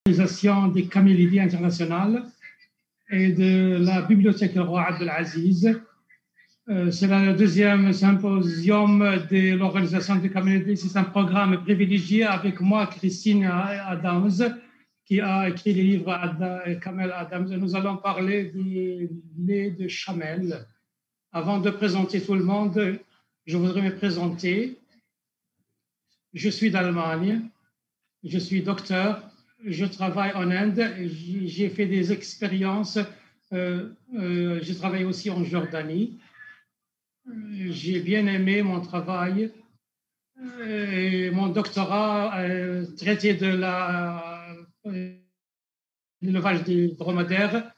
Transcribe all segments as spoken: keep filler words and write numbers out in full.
l'organisation des camélidés internationales et de la bibliothèque roi Abdelaziz. Euh, c'est le deuxième symposium de l'organisation des camélidés. C'est un programme privilégié avec moi, Christine Adams, qui a écrit le livre Ad Kamel Adams. Nous allons parler du lait de chamel. Avant de présenter tout le monde, je voudrais me présenter. Je suis d'Allemagne, je suis docteur, je travaille en Inde, j'ai fait des expériences, euh, euh, j'ai travaillé aussi en Jordanie. J'ai bien aimé mon travail et mon doctorat euh, traité de la, euh, l'élevage des dromadaires.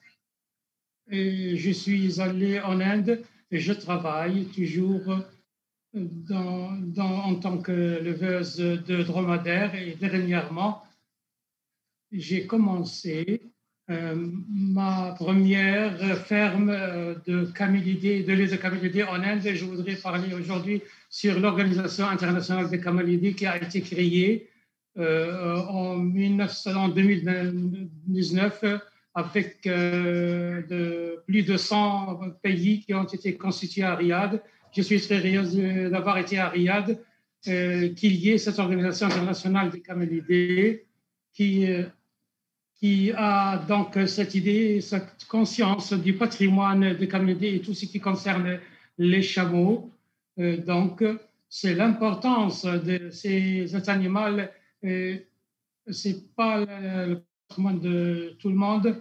Et je suis allé en Inde et je travaille toujours dans, dans, en tant qu'éleveuse de dromadaires. Et dernièrement, j'ai commencé euh, ma première ferme de camélidés, de lait de camélidés en Inde. Et je voudrais parler aujourd'hui sur l'Organisation internationale des camélidés qui a été créée euh, en, en deux mille dix-neuf avec euh, de, plus de cent pays qui ont été constitués à Riyad. Je suis très heureuse d'avoir été à Riyad, euh, qu'il y ait cette Organisation internationale des camélidés qui euh, qui a donc cette idée, cette conscience du patrimoine des camélidés et tout ce qui concerne les chameaux. Euh, donc, c'est l'importance de ces animaux. Euh, c'est pas le, le patrimoine de tout le monde.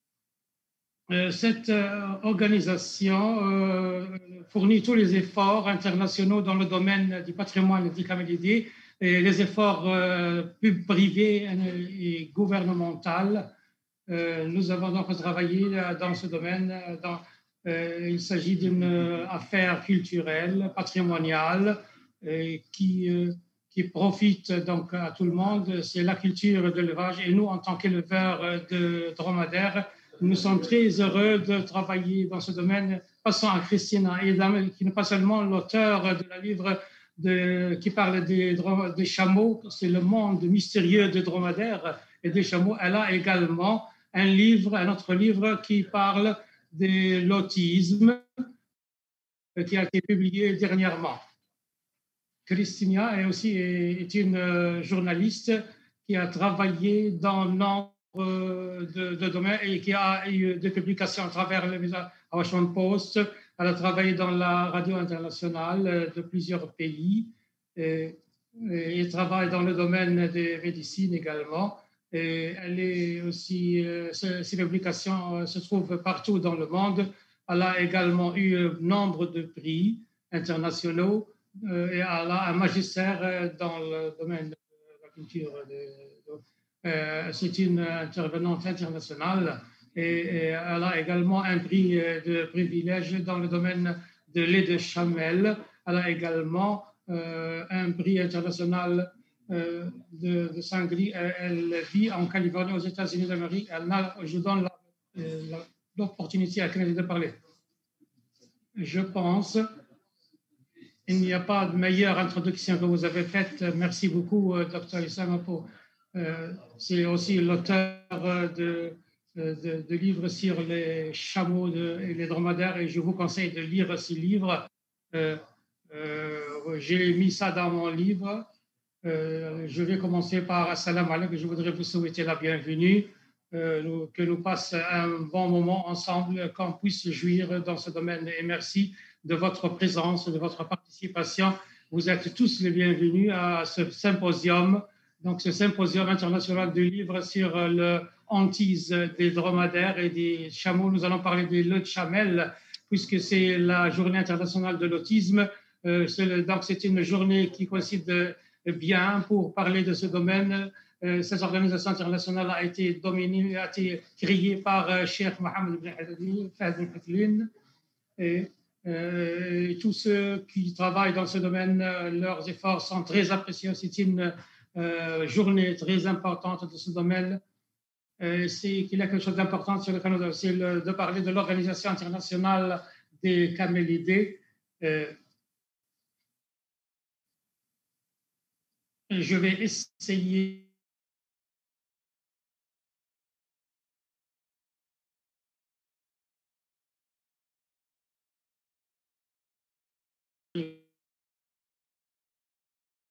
Euh, cette euh, organisation euh, fournit tous les efforts internationaux dans le domaine du patrimoine des camélidés, et les efforts euh, privés et gouvernementaux. Euh, nous avons donc travaillé dans ce domaine. Dans, euh, il s'agit d'une affaire culturelle, patrimoniale, euh, qui, euh, qui profite donc à tout le monde. C'est la culture de l'élevage. Et nous, en tant qu'éleveurs de dromadaires, nous sommes très heureux de travailler dans ce domaine. Passons à Christina Edam, qui n'est pas seulement l'auteur de la livre de, qui parle des, des chameaux, c'est le monde mystérieux des dromadaires et des chameaux. Elle a également un livre, un autre livre qui parle de l'autisme, qui a été publié dernièrement. Christina est aussi est une journaliste qui a travaillé dans nombre de, de domaines et qui a eu des publications à travers le Washington Post. Elle a travaillé dans la radio internationale de plusieurs pays et, et travaille dans le domaine des médecines également. Et elle est aussi, euh, ses publications se trouvent partout dans le monde. Elle a également eu nombre de prix internationaux euh, et elle a un magistère dans le domaine de la culture. De, de, euh, c'est une intervenante internationale et, et elle a également un prix de privilège dans le domaine de lait de chamel. Elle a également euh, un prix international Euh, de, de sanglier. Elle, elle vit en Californie, aux États-Unis d'Amérique. Je donne l'opportunité à Kennedy de parler. Je pense il n'y a pas de meilleure introduction que vous avez faite. Merci beaucoup, docteur Issam. Euh, c'est aussi l'auteur de, de, de livres sur les chameaux de, et les dromadaires et je vous conseille de lire ce livre. Euh, euh, j'ai mis ça dans mon livre. Euh, je vais commencer par Assalamu alaikum. Je voudrais vous souhaiter la bienvenue, euh, nous, que nous passions un bon moment ensemble, qu'on puisse jouir dans ce domaine. Et merci de votre présence, de votre participation. Vous êtes tous les bienvenus à ce symposium, donc ce symposium international du livre sur le hantise des dromadaires et des chameaux. Nous allons parler des lait de chamel, puisque c'est la journée internationale de l'autisme. Euh, c'est, donc c'est une journée qui coïncide bien pour parler de ce domaine. Euh, cette organisation internationale a été dominée, a été créée par euh, Cheikh Mohammed ibn Fahd et, euh, et tous ceux qui travaillent dans ce domaine, euh, leurs efforts sont très appréciés. C'est une euh, journée très importante de ce domaine. Euh, c'est qu'il y a quelque chose d'important sur lequel c'est le, de parler de l'Organisation internationale des camélidés. Euh, Je vais essayer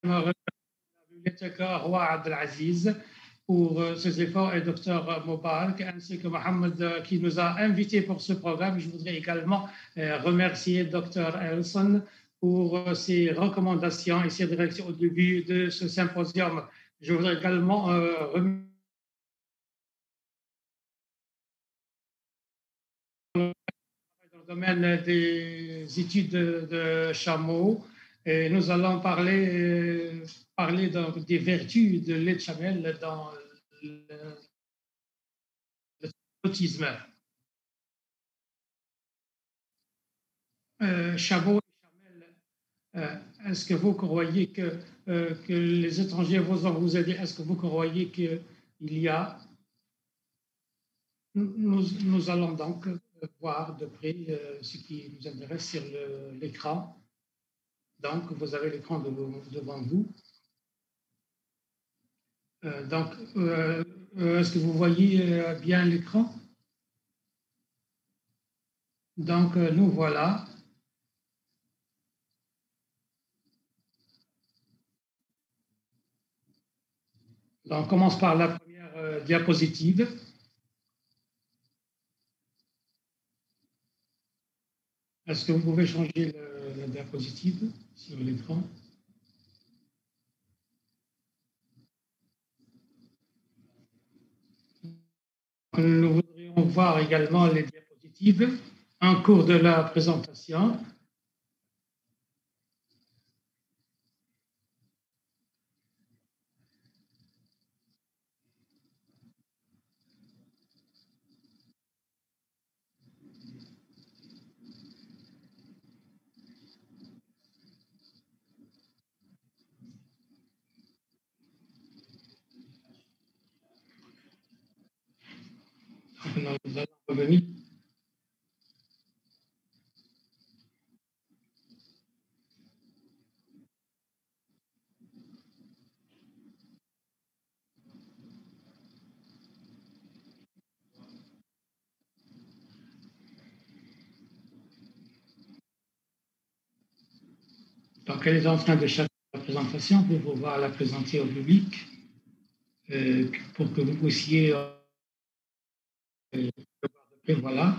bibliothèque Roi Abdelaziz pour ses efforts et docteur Moubarak, ainsi que Mohamed qui nous a invités pour ce programme. Je voudrais également remercier docteur Elson pour ses recommandations et ses directions au début de ce symposium. Je voudrais également remercier dans le domaine des études de, de chameaux. Et nous allons parler, parler donc des vertus de lait de chamel dans l'autisme. Euh, Chabot et Chamel, euh, est-ce que vous croyez que, euh, que les étrangers vont vous aider? Est-ce que vous croyez qu'il y a... Nous, nous allons donc voir de près euh, ce qui nous intéresse sur l'écran. Donc, vous avez l'écran de, devant vous. Euh, donc, euh, est-ce que vous voyez bien l'écran? Donc, euh, nous voilà. Donc, on commence par la première euh, diapositive. Est-ce que vous pouvez changer le, la diapositive sur l'écran? Nous voudrions voir également les diapositives en cours de la présentation. Nous allons revenir. Donc, elle est en train de chercher la présentation pour pouvoir la présenter au public, euh, pour que vous puissiez euh, et voilà.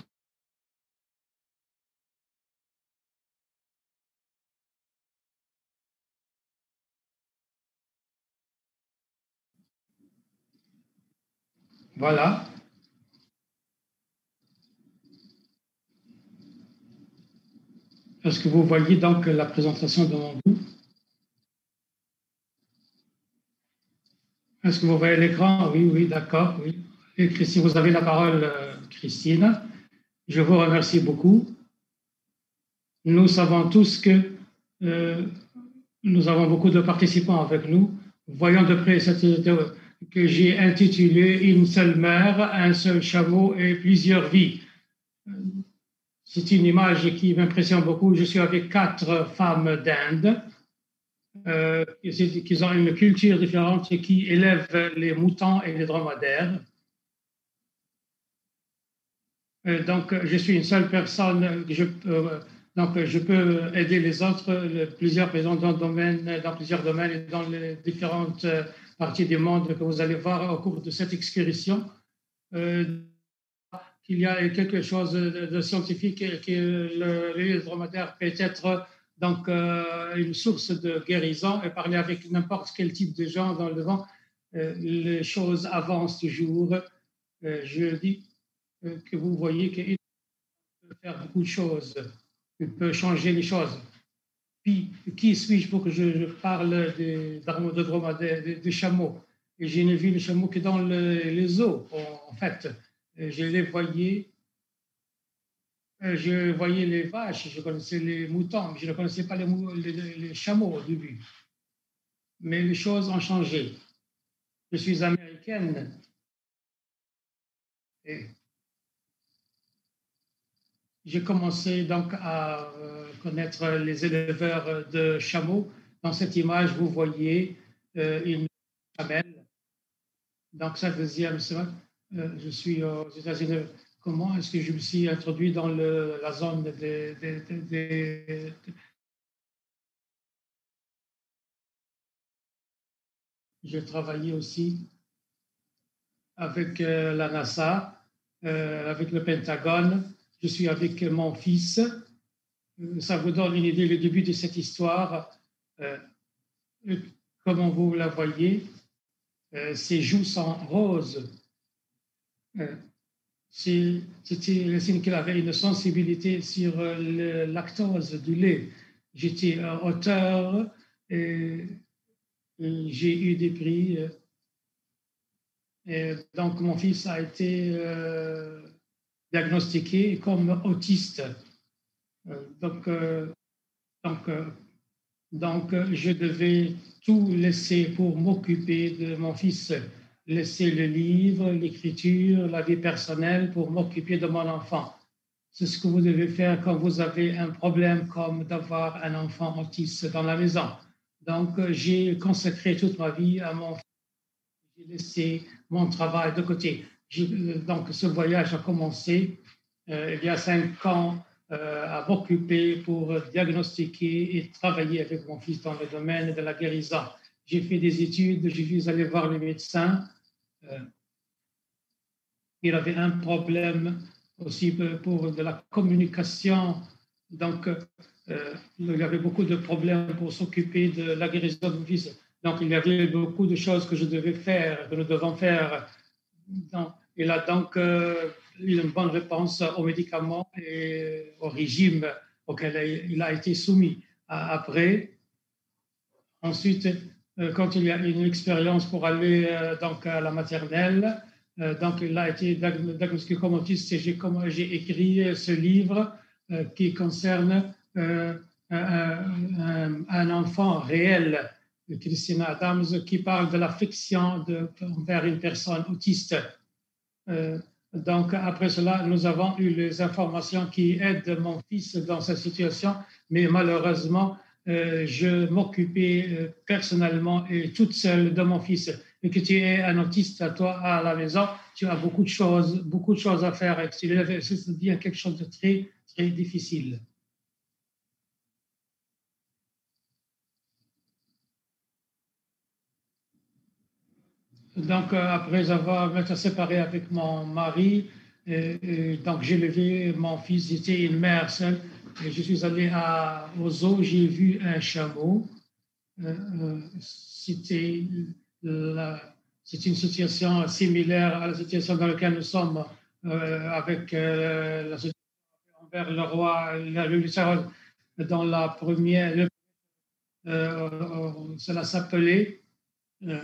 Voilà. Est-ce que vous voyez donc la présentation devant vous? Est-ce que vous voyez l'écran? Oui, oui, d'accord. Oui. Et Christine, vous avez la parole, Christine. Je vous remercie beaucoup. Nous savons tous que euh, nous avons beaucoup de participants avec nous. Voyons de près cette que j'ai intitulée Une seule mère, un seul chameau et plusieurs vies. C'est une image qui m'impressionne beaucoup. Je suis avec quatre femmes d'Inde euh, qui ont une culture différente et qui élèvent les moutons et les dromadaires. Euh, donc, je suis une seule personne. Je, euh, donc, je peux aider les autres, le, plusieurs personnes dans, domaine, dans plusieurs domaines et dans les différentes parties du monde que vous allez voir au cours de cette excursion. Euh, qu'il y a quelque chose de, de scientifique et que le, le dromadaire peut être donc euh, une source de guérison et parler avec n'importe quel type de gens dans le vent, euh, les choses avancent toujours. Euh, je dis euh, que vous voyez qu'il peut faire beaucoup de choses, il peut changer les choses. Puis, qui suis-je pour que je, je parle des de dromadaires, des, des chameaux? Et je n'ai vu les chameaux que dans le, les eaux, en, en fait. Je les voyais, je voyais les vaches, je connaissais les moutons, mais je ne connaissais pas les, les, les chameaux au début. Mais les choses ont changé. Je suis américaine. Et j'ai commencé donc à connaître les éleveurs de chameaux. Dans cette image, vous voyez une chamelle. Donc, ça deuxième semaine, je suis aux États-Unis. Comment est-ce que je me suis introduit dans le, la zone des, des, des, des J'ai travaillé aussi avec euh, la NASA, euh, avec le Pentagone. Je suis avec mon fils. Euh, ça vous donne une idée, le début de cette histoire. Euh, comme vous la voyez, euh, ses joues sont roses. Euh, C'était le signe qu'il avait une sensibilité sur euh, le lactose du lait. J'étais euh, auteur et, et j'ai eu des prix. euh, Et donc, mon fils a été euh, diagnostiqué comme autiste. Euh, donc, euh, donc, euh, donc, je devais tout laisser pour m'occuper de mon fils, laisser le livre, l'écriture, la vie personnelle pour m'occuper de mon enfant. C'est ce que vous devez faire quand vous avez un problème comme d'avoir un enfant autiste dans la maison. Donc, j'ai consacré toute ma vie à mon fils. J'ai laissé mon travail de côté. Donc, ce voyage a commencé euh, il y a cinq ans euh, à m'occuper pour diagnostiquer et travailler avec mon fils dans le domaine de la guérison. J'ai fait des études, je suis allé voir le médecin. Euh, il avait un problème aussi pour de la communication. Donc, euh, il y avait beaucoup de problèmes pour s'occuper de la guérison de mon fils. Donc, il y avait beaucoup de choses que je devais faire, que nous devons faire. Donc, il a donc euh, eu une bonne réponse aux médicaments et au régime auquel il a été soumis. Après, ensuite, euh, quand il y a une expérience pour aller euh, donc à la maternelle, euh, donc il a été diagnostiqué comme autiste et j'ai écrit ce livre euh, qui concerne euh, un, un, un enfant réel, Christina Adams, qui parle de l'affection envers une personne autiste. Euh, donc, après cela, nous avons eu les informations qui aident mon fils dans cette situation, mais malheureusement, euh, je m'occupais euh, personnellement et toute seule de mon fils. Et que tu es un autiste à toi à la maison, tu as beaucoup de choses, beaucoup de choses à faire. Et c'est bien quelque chose de très, très difficile. Donc, euh, après avoir été séparé avec mon mari, et, et donc j'ai levé mon fils, j'étais une mère seule, et je suis allé à, au zoo, j'ai vu un chameau. Euh, euh, c'était une situation similaire à la situation dans laquelle nous sommes euh, avec euh, la situation envers le roi, la, le, dans la première, le, euh, cela s'appelait euh,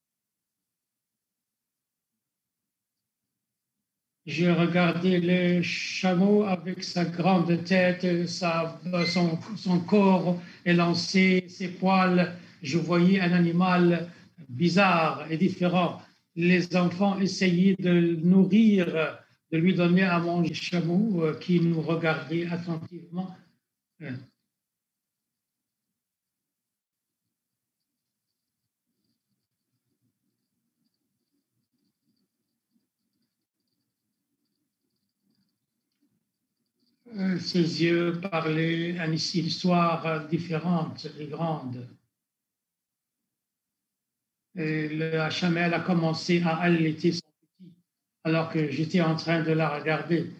j'ai regardé le chameau avec sa grande tête, sa, son, son corps élancé, ses poils. Je voyais un animal bizarre et différent. Les enfants essayaient de le nourrir, de lui donner à manger. Chameau euh, qui nous regardait attentivement. Euh, Ses yeux parlaient une histoire différente et grande. Et le H M L a commencé à allaiter son petit alors que j'étais en train de la regarder.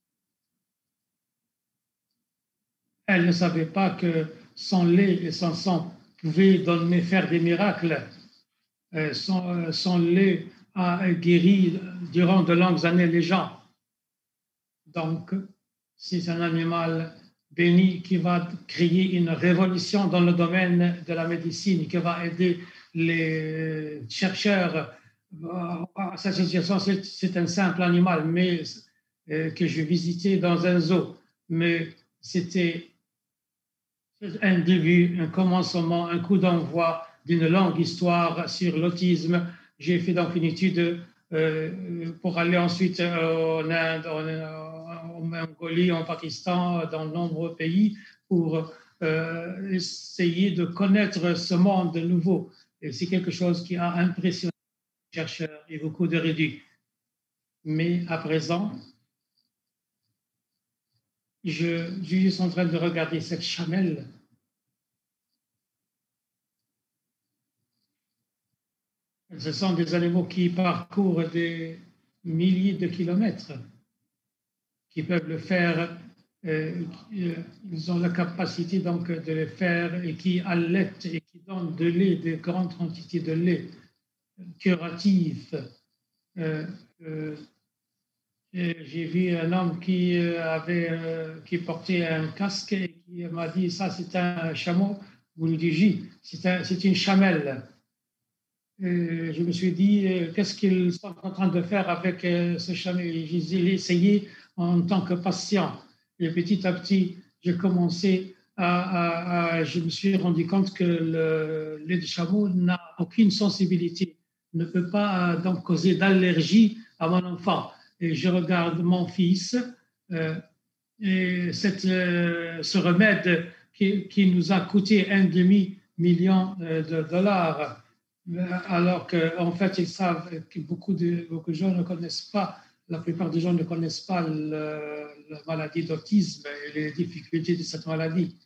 Elle ne savait pas que son lait et son sang pouvaient donner, faire des miracles. Euh, son, euh, son lait a guéri durant de longues années les gens. Donc, c'est un animal béni qui va créer une révolution dans le domaine de la médecine, qui va aider les chercheurs à cette situation. C'est un simple animal, mais euh, que je visitais dans un zoo. Mais c'était un début, un commencement, un coup d'envoi d'une longue histoire sur l'autisme. J'ai fait donc une étude euh, pour aller ensuite en Inde, en, en Mongolie, en Pakistan, dans de nombreux pays pour euh, essayer de connaître ce monde nouveau. Et c'est quelque chose qui a impressionné les chercheurs et beaucoup de réduits. Mais à présent, je, je suis juste en train de regarder cette chamelle. Ce sont des animaux qui parcourent des milliers de kilomètres, qui peuvent le faire. Euh, ils ont la capacité donc de le faire et qui allaitent et qui donnent de lait, de grandes quantités de lait curatif. Euh, euh, j'ai vu un homme qui avait, euh, qui portait un casque et qui m'a dit ça c'est un chameau. Vous lui dites c'est un, c'est une chamelle. Et je me suis dit qu'est-ce qu'ils sont en train de faire avec ce chameau. J'ai essayé en tant que patient et petit à petit j'ai commencé à, à, à, je me suis rendu compte que le lait de chameau n'a aucune sensibilité, ne peut pas donc causer d'allergie à mon enfant. Et je regarde mon fils euh, et cette, euh, ce remède qui, qui, nous a coûté un demi-million de dollars, alors qu'en fait, ils savent que beaucoup de, beaucoup de gens ne connaissent pas, la plupart des gens ne connaissent pas le, la maladie d'autisme et les difficultés de cette maladie.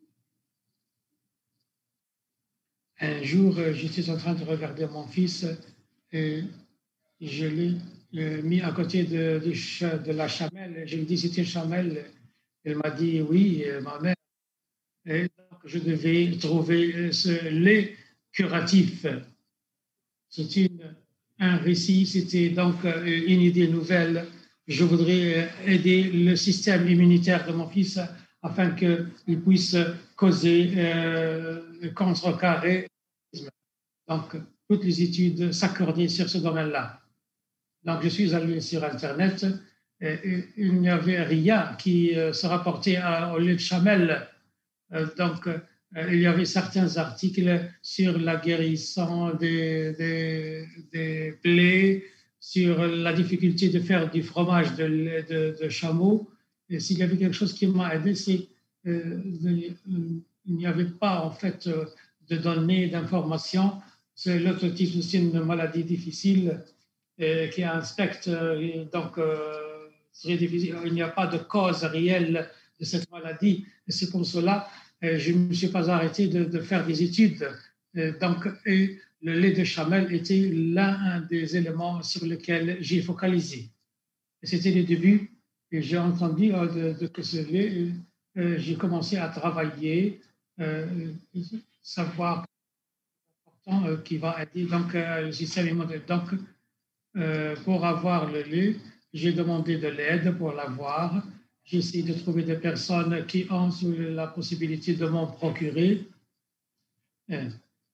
Un jour, j'étais en train de regarder mon fils et je l'ai mis à côté de, de, de la chamelle. Je lui ai dit, c'est une chamelle. Elle m'a dit, oui, ma mère. Et donc, je devais trouver ce lait curatif. C'est un récit, c'était donc une idée nouvelle. Je voudrais aider le système immunitaire de mon fils afin qu'il puisse causer, euh, contrecarrer. Donc, toutes les études s'accordaient sur ce domaine-là. Donc, je suis allé sur Internet et, et il n'y avait rien qui euh, se rapportait à, au lait de chamelle. Euh, donc, euh, il y avait certains articles sur la guérison des, des, des plaies, sur la difficulté de faire du fromage de, de, de chameau. Et s'il y avait quelque chose qui m'a aidé, c'est euh, il n'y avait pas en fait de données, d'informations. L'autisme, c'est une maladie difficile et qui inspecte donc euh, très difficile. Il n'y a pas de cause réelle de cette maladie. Et c'est pour cela que je ne me suis pas arrêté de, de faire des études. Et donc, et le lait de chamelle était l'un des éléments sur lesquels j'ai focalisé. C'était le début. Et j'ai entendu de, de que ce lait, euh, j'ai commencé à travailler, euh, savoir important euh, qui va aider donc euh, le système immunitaire. Donc, Euh, pour avoir le lait, j'ai demandé de l'aide pour l'avoir. J'ai essayé de trouver des personnes qui ont la possibilité de m'en procurer. Euh,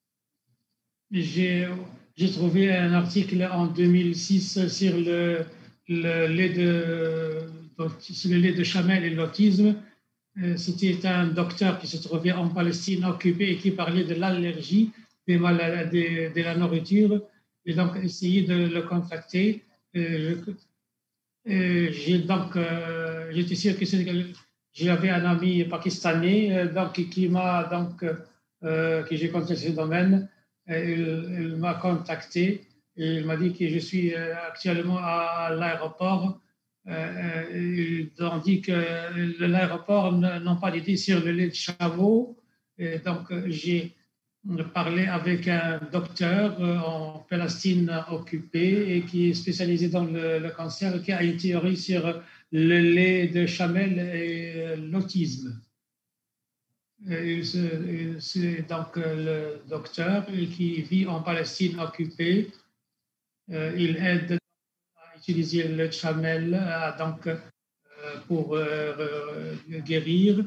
j'ai, j'ai trouvé un article en deux mille six sur le, le, lait, de, sur le lait de chamelle et l'autisme. Euh, c'était un docteur qui se trouvait en Palestine occupé et qui parlait de l'allergie des maladies, de la nourriture. J'ai donc essayé de le contacter. Euh, euh, j'ai donc, euh, j'étais sûr que j'avais un ami pakistanais euh, donc, qui m'a donc, euh, que j'ai contacté ce domaine. Il, il m'a contacté et il m'a dit que je suis actuellement à l'aéroport. Euh, ils ont dit que l'aéroport n'a pas d'idée sur le lait de chameau. Et donc, j'ai parlé avec un docteur en Palestine occupée et qui est spécialisé dans le, le cancer et qui a une théorie sur le lait de chamelle et l'autisme. C'est donc le docteur qui vit en Palestine occupée. Il aide à utiliser le lait de chamelle donc, pour guérir.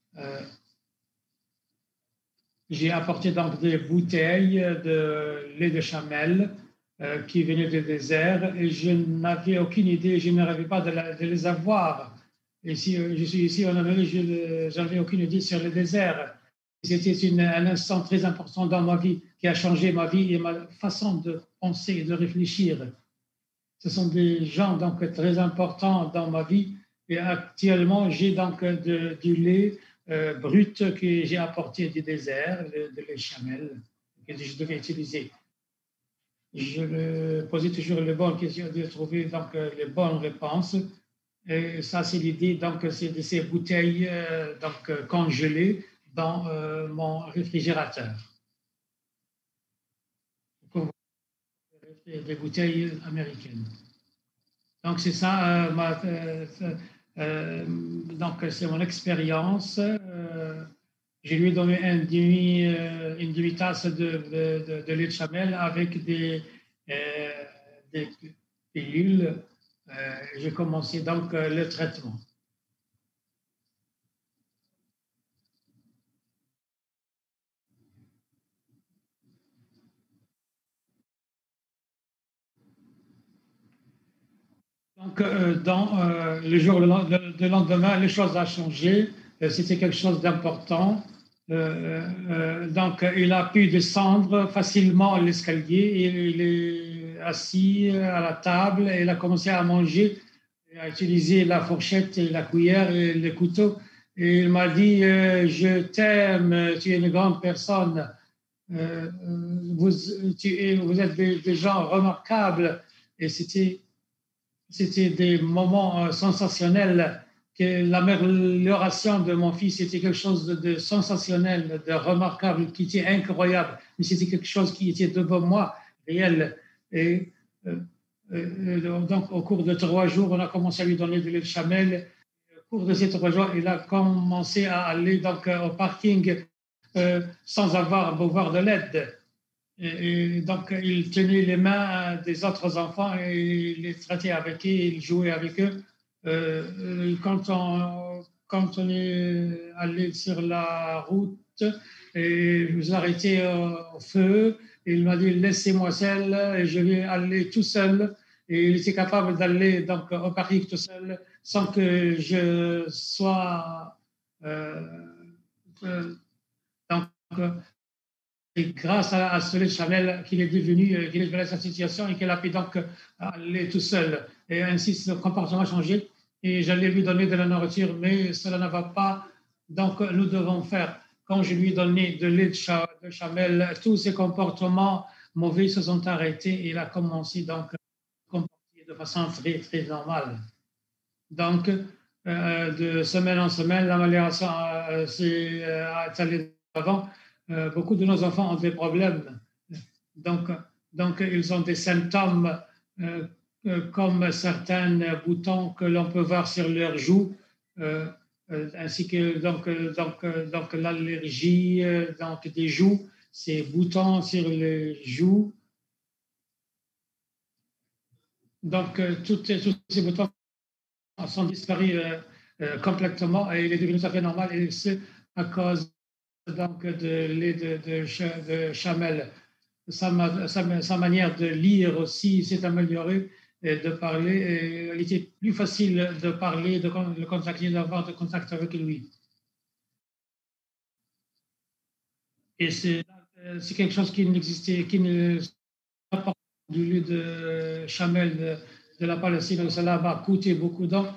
J'ai apporté donc des bouteilles de lait de chamelle euh, qui venaient du désert et je n'avais aucune idée, je ne rêvais pas de, la, de les avoir. Et si euh, je suis ici en Amérique, je n'avais aucune idée sur le désert. C'était un instant très important dans ma vie qui a changé ma vie et ma façon de penser et de réfléchir. Ce sont des gens donc très importants dans ma vie et actuellement j'ai donc de, du lait Euh, brut que j'ai apporté du désert, de, de lait chamelle, que je devais utiliser. Je me posais toujours les bonnes questions, de trouver donc les bonnes réponses. Et ça, c'est l'idée, donc, c'est de ces bouteilles euh, donc, congelées dans euh, mon réfrigérateur. des bouteilles américaines. Donc, c'est ça, euh, ma, euh, euh, donc c'est mon expérience. Euh, je lui ai donné un demi, euh, une demi-tasse de, de, de, de lait de chamel avec des, euh, des pilules. Euh, j'ai commencé donc euh, le traitement. Donc, euh, dans euh, le jour, le, le, lendemain, les choses ont changé. Euh, C'était quelque chose d'important. Euh, euh, donc, il a pu descendre facilement l'escalier. Il, il est assis à la table et il a commencé à manger, à utiliser la fourchette et la cuillère et le couteau. Et il m'a dit euh, je t'aime, tu es une grande personne. Euh, vous, tu, vous êtes des, des gens remarquables. Et c'était c'était des moments euh, sensationnels. Que l'amélioration de mon fils était quelque chose de, de sensationnel, de remarquable, qui était incroyable. Mais c'était quelque chose qui était devant moi, réel. Et euh, euh, donc, au cours de trois jours, on a commencé à lui donner de lait de chamel. Au cours de ces trois jours, il a commencé à aller donc, au parking euh, sans avoir besoin de l'aide. Et donc, il tenait les mains des autres enfants et il les traitait avec eux, il jouait avec eux. Euh, quand, on, quand on est allé sur la route, et je vous arrêté au feu, il m'a dit laissez-moi seul, et je vais aller tout seul. Et il était capable d'aller donc au parking tout seul sans que je sois euh, euh, donc et grâce à, à ce lait de Chanel qu'il est devenu, euh, qu'il est devenu cette situation et qu'il a pu donc aller tout seul. Et ainsi, son comportement a changé. Et j'allais lui donner de la nourriture, mais cela ne va pas. Donc, nous devons faire. Quand je lui ai donné de lait de, cha, de chamel, tous ses comportements mauvais se sont arrêtés et il a commencé donc à comporter de façon très, très normale. Donc, euh, de semaine en semaine, l'amélioration euh, s'est euh, allée avant. Euh, beaucoup de nos enfants ont des problèmes. Donc, donc ils ont des symptômes euh, euh, comme certains boutons que l'on peut voir sur leurs joues, euh, euh, ainsi que donc, donc, donc l'allergie euh, donc des joues, ces boutons sur les joues. Donc, euh, tous ces boutons sont disparus euh, euh, complètement et il est devenu tout à fait normal, et c'est à cause donc de lait de, de, de chamel. Sa, sa, sa, manière de lire aussi s'est améliorée et de parler. Et il était plus facile de parler, de le contacter, d'avoir de contact avec lui. Et c'est quelque chose qui n'existait, qui ne pas du lait de chamel de, de la Palestine. Cela va coûter beaucoup d'argent.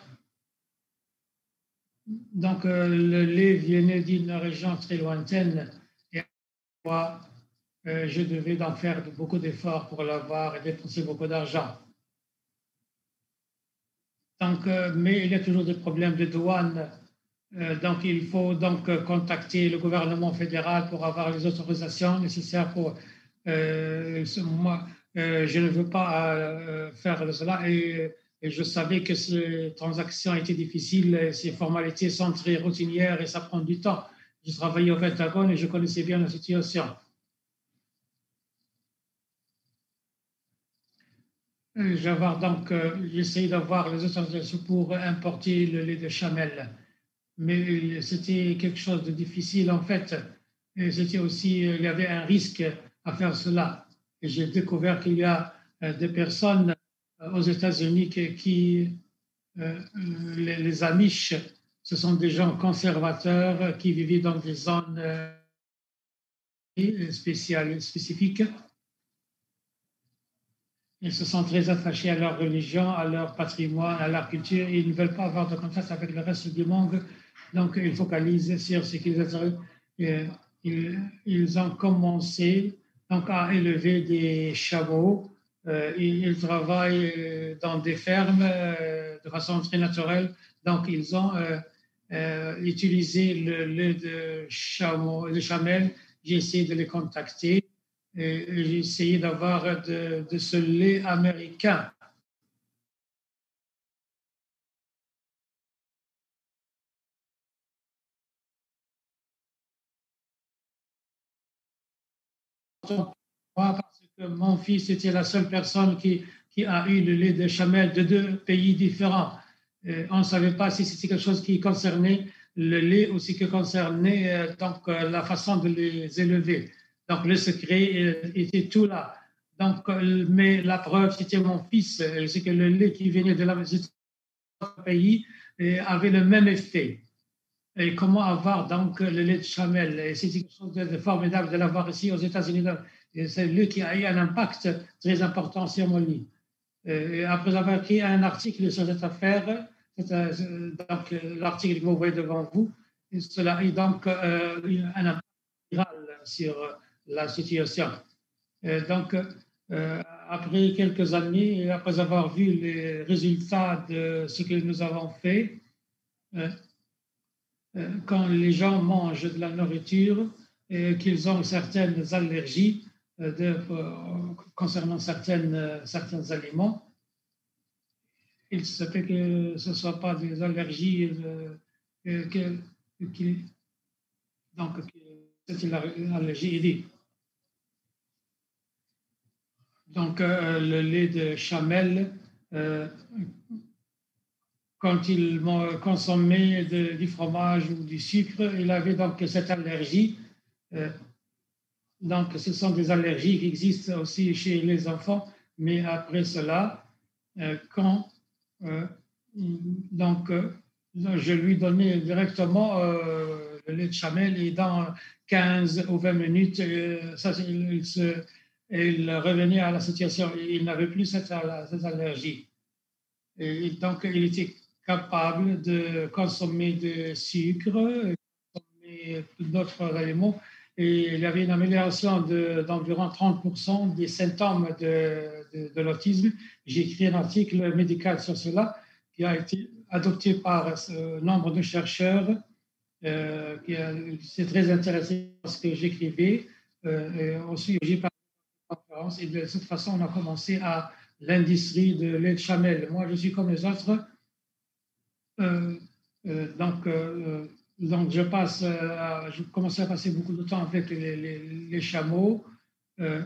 Donc, euh, le lait venait d'une région très lointaine et moi, euh, je devais donc faire beaucoup d'efforts pour l'avoir et dépenser beaucoup d'argent. Donc, euh, mais il y a toujours des problèmes de douane. Euh, donc, il faut donc contacter le gouvernement fédéral pour avoir les autorisations nécessaires pour. Euh, moi, euh, je ne veux pas euh, faire cela et, et je savais que ces transactions étaient difficiles, ces formalités sont très routinières et ça prend du temps. Je travaillais au Pentagone et je connaissais bien la situation. J'avais donc, euh, j'essayais d'avoir les autorisations pour importer le lait de chamel. Mais c'était quelque chose de difficile en fait. Et c'était aussi, il y avait un risque à faire cela. Et j'ai découvert qu'il y a des personnes aux États-Unis qui, qui les, les Amish, ce sont des gens conservateurs qui vivaient dans des zones spéciales, spécifiques. Ils se sont très attachés à leur religion, à leur patrimoine, à leur culture. Ils ne veulent pas avoir de contact avec le reste du monde. Donc, ils focalisent sur ce qu'ils ont. Ils, ils ont commencé donc, à élever des chameaux. Euh, ils, ils travaillent dans des fermes euh, de façon très naturelle. Donc, ils ont euh, euh, utilisé le lait de chameau, de chamel. J'ai essayé de les contacter. et, et j'ai essayé d'avoir de, de ce lait américain. Parce que mon fils était la seule personne qui, qui a eu le lait de chamel de deux pays différents. Et on ne savait pas si c'était quelque chose qui concernait le lait ou si qui concernait euh, donc, euh, la façon de les élever. Donc le secret euh, était tout là. Donc, euh, mais la preuve, c'était mon fils, euh, c'est que le lait qui venait de la pays euh, avait le même effet. Et comment avoir donc le lait de chamel. Et c'est quelque chose de, de formidable de l'avoir ici aux États-Unis. Et c'est lui qui a eu un impact très important sur mon lit. Et après avoir écrit un article sur cette affaire, donc l'article que vous voyez devant vous, cela a eu donc euh, un impact viral sur la situation. Et donc, euh, après quelques années, après avoir vu les résultats de ce que nous avons fait, euh, quand les gens mangent de la nourriture et qu'ils ont certaines allergies de, concernant certaines, certains aliments, il se peut que ce ne soit pas des allergies euh, que, que, donc c'est une allergie aidée. Donc euh, le lait de chamel, euh, quand il consommait de, du fromage ou du sucre, il avait donc cette allergie. Euh, donc, ce sont des allergies qui existent aussi chez les enfants, mais après cela, euh, quand euh, donc, euh, je lui donnais directement euh, le lait de chamel et dans quinze ou vingt minutes, euh, ça, il, il, se, il revenait à la situation. Il n'avait plus cette, cette allergie. Et donc, il était capable de consommer du sucre, de consommer d'autres aliments. Et il y avait une amélioration d'environ de, trente pour cent des symptômes de, de, de l'autisme. J'ai écrit un article médical sur cela qui a été adopté par ce nombre de chercheurs. Euh, c'est très intéressant ce que j'écrivais. Euh, aussi, j'ai parlé de conférence et de cette façon, on a commencé à l'industrie de lait de chamel. Moi, je suis comme les autres. Euh, euh, donc, euh, donc, je passe, à, je commence à passer beaucoup de temps avec les, les, les chameaux. Euh,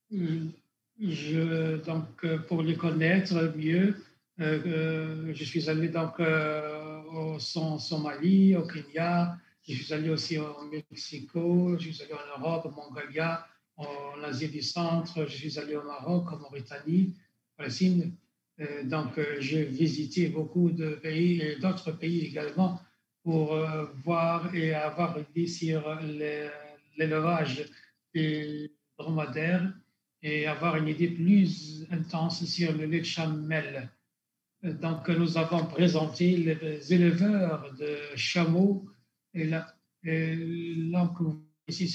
je, donc, pour les connaître mieux, euh, je suis allé donc euh, au Somalie, au Kenya, je suis allé aussi au Mexico, je suis allé en Europe, au Mongolia, en Asie du Centre, je suis allé au Maroc, en Mauritanie, en Palestine. Euh, donc, euh, j'ai visité beaucoup de pays et d'autres pays également pour euh, voir et avoir une idée sur l'élevage des dromadaires et avoir une idée plus intense sur le lait de chamel. Donc, nous avons présenté les éleveurs de chameaux et là, et là ici,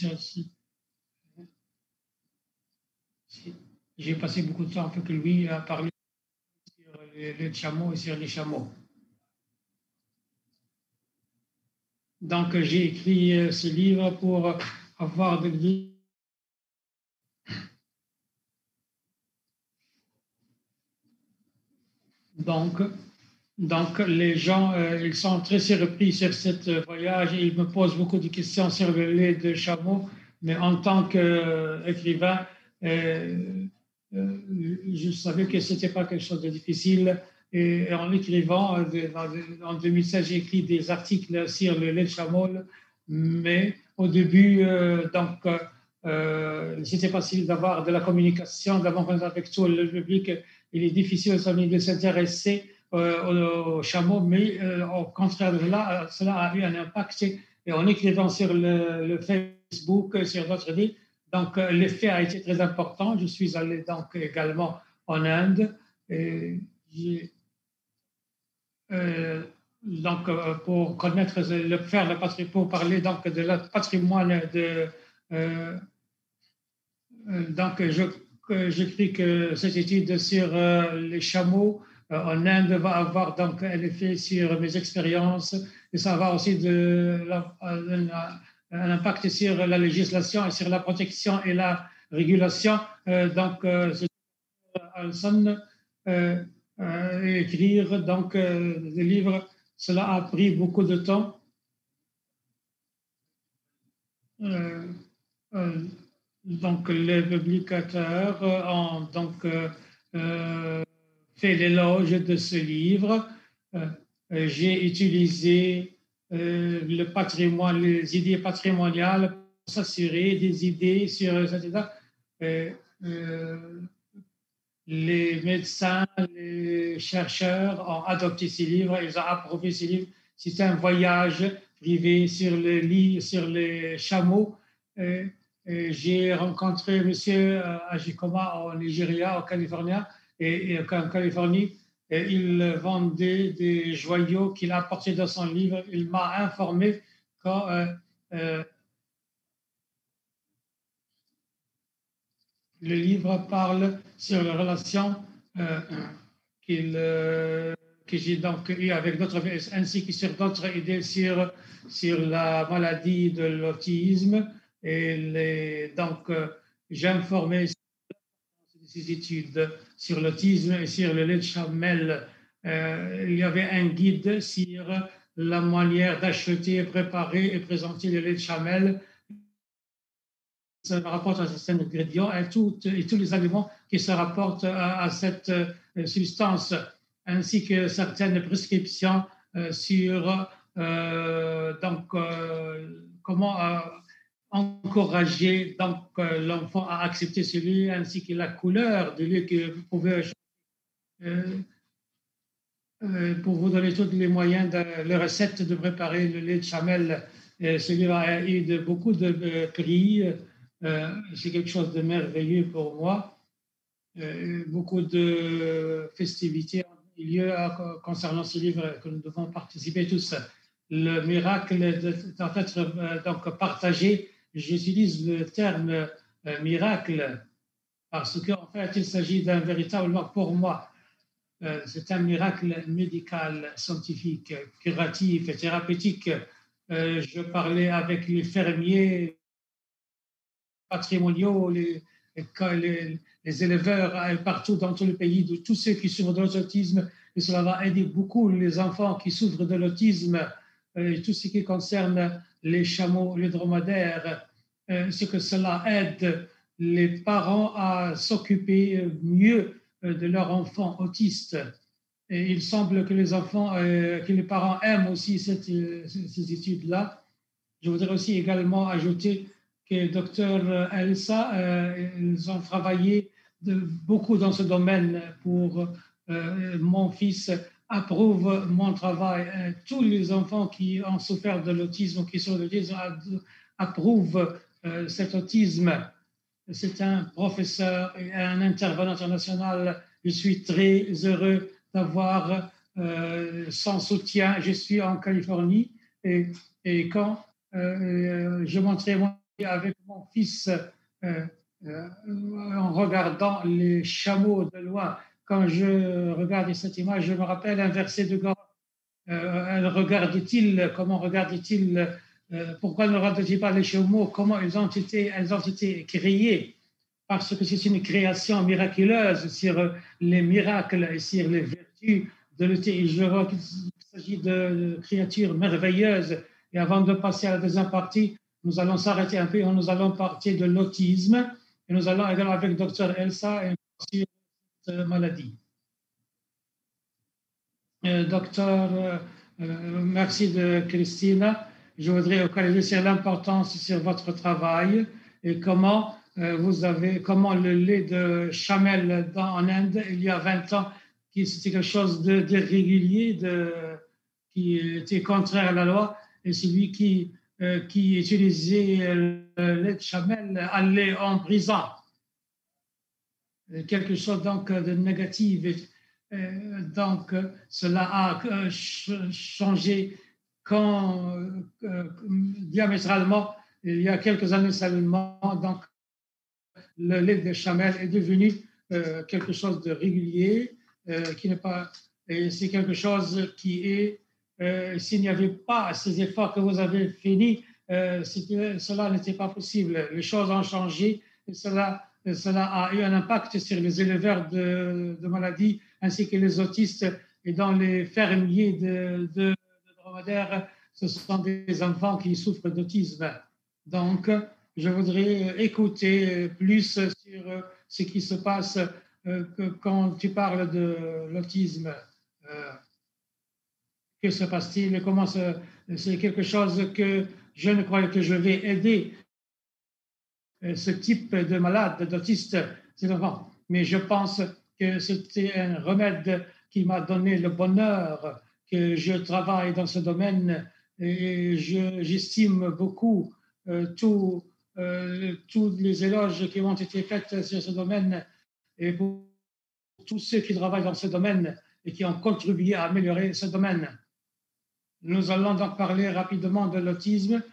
j'ai passé beaucoup de temps avec lui à parler sur le lait de chameau et sur les chameaux. Donc, j'ai écrit ce livre pour avoir des Donc, donc les gens, euh, ils sont très surpris sur ce voyage et ils me posent beaucoup de questions sur le lait de chameau. Mais en tant qu'écrivain, euh, euh, je savais que ce n'était pas quelque chose de difficile. Et, et en écrivant, en deux mille seize, j'ai écrit des articles sur le lait de chameau. Mais au début, euh, donc, euh, c'était facile d'avoir de la communication, d'avoir avec tout le public. Il est difficile de s'intéresser euh, aux chameaux, mais euh, au contraire de là, cela a eu un impact. Et en écrivant sur le, le Facebook, sur d'autres livres, donc euh, l'effet a été très important. Je suis allé donc également en Inde. Et euh, donc, euh, pour connaître, le, faire le patrimoine, pour parler donc de la patrimoine de. Euh, donc, je j'écris que cette étude sur euh, les chameaux euh, en Inde va avoir donc un effet sur mes expériences et ça va aussi de, la, la, un impact sur la législation et sur la protection et la régulation. Euh, donc, euh, Alson euh, euh, écrire donc euh, des livres, cela a pris beaucoup de temps. Euh, euh, donc, les publicateurs ont donc euh, fait l'éloge de ce livre. Euh, j'ai utilisé euh, le patrimoine, les idées patrimoniales pour s'assurer des idées sur, et cetera. Euh, euh, les médecins, les chercheurs ont adopté ces livres, ils ont approuvé ces livres. C'est un voyage privé sur le lit, sur les chameaux. Et, et j'ai rencontré M. Ajikoma au Nigeria, au Californie, et, et en Californie. Et il vendait des joyaux qu'il apportait dans son livre. Il m'a informé quand euh, euh, le livre parle sur les relations euh, qu'il, euh, que j'ai donc eu avec d'autres, ainsi que sur d'autres idées sur, sur la maladie de l'autisme. Et les, donc, euh, j'ai informé ces études sur l'autisme et sur le lait de chamelle. Euh, il y avait un guide sur la manière d'acheter, préparer et présenter le lait de chamelle. Ça rapporte à certains ingrédients et, tout, et tous les aliments qui se rapportent à, à cette euh, substance, ainsi que certaines prescriptions euh, sur euh, donc, euh, comment euh, encourager donc, euh, l'enfant à accepter ce lait, ainsi que la couleur du lait que vous pouvez euh, euh, pour vous donner tous les moyens de les recettes de préparer le lait de chamelle. Et ce livre a eu de, beaucoup de, de prix. Euh, c'est quelque chose de merveilleux pour moi. Euh, beaucoup de festivités ont eu lieu concernant ce livre que nous devons participer tous. Le miracle doit être euh, donc partagé. J'utilise le terme euh, miracle parce qu'en fait, il s'agit d'un véritable, pour moi, euh, c'est un miracle médical, scientifique, curatif et thérapeutique. Euh, je parlais avec les fermiers patrimoniaux, les, les, les éleveurs partout dans tout le pays, de tous ceux qui souffrent de l'autisme, et cela va aider beaucoup les enfants qui souffrent de l'autisme, euh, tout ce qui concerne les chameaux, les dromadaires, euh, ce que cela aide les parents à s'occuper mieux de leurs enfants autistes. Et il semble que les enfants, euh, que les parents aiment aussi cette, ces études-là. Je voudrais aussi également ajouter que docteur Elsa, euh, ils ont travaillé de, beaucoup dans ce domaine pour euh, mon fils approuve mon travail. Euh, tous les enfants qui ont souffert de l'autisme, qui sont de l'autisme, approuvent euh, cet autisme. C'est un professeur et un intervenant international. Je suis très heureux d'avoir euh, son soutien. Je suis en Californie et, et quand euh, je montrais avec mon fils euh, euh, en regardant les chameaux de loin, quand je regarde cette image, je me rappelle un verset de God. Euh, regarde-t-il, comment regarde-t-il, euh, pourquoi ne regarde-t-il pas les chameaux, comment ils ont été, elles ont été créées, parce que c'est une création miraculeuse sur les miracles et sur les vertus de l'autisme. Je vois qu'il s'agit de créatures merveilleuses. Et avant de passer à la deuxième partie, nous allons s'arrêter un peu et nous allons parler de l'autisme. Et nous allons également avec docteur Elsa et sur cette maladie. Euh, docteur, euh, euh, merci de Christina. Je voudrais focaliser sur l'importance sur votre travail et comment euh, vous avez, comment le lait de chamelle dans, en Inde, il y a vingt ans, qui c'était quelque chose de, de régulier, de, qui était contraire à la loi, et celui qui, euh, qui utilisait le lait de chamelle allait en prison. Quelque chose donc de négatif. Euh, donc, cela a euh, changé quand, euh, diamétralement, il y a quelques années seulement. Donc, le lait de chamelle est devenu euh, quelque chose de régulier, euh, qui n'est pas, et c'est quelque chose qui est, euh, s'il n'y avait pas ces efforts que vous avez finis, euh, cela n'était pas possible. Les choses ont changé et cela, et cela a eu un impact sur les éleveurs de, de maladies ainsi que les autistes. Et dans les fermiers de, de, de dromadaires, ce sont des enfants qui souffrent d'autisme. Donc, je voudrais écouter plus sur ce qui se passe quand tu parles de l'autisme. Que se passe-t-il? Comment c'est quelque chose que je ne crois que je vais aider ce type de malade, d'autiste, c'est normal. Mais je pense que c'était un remède qui m'a donné le bonheur, que je travaille dans ce domaine et j'estime beaucoup euh, tous euh, les éloges qui ont été faits sur ce domaine et pour tous ceux qui travaillent dans ce domaine et qui ont contribué à améliorer ce domaine. Nous allons donc parler rapidement de l'autisme.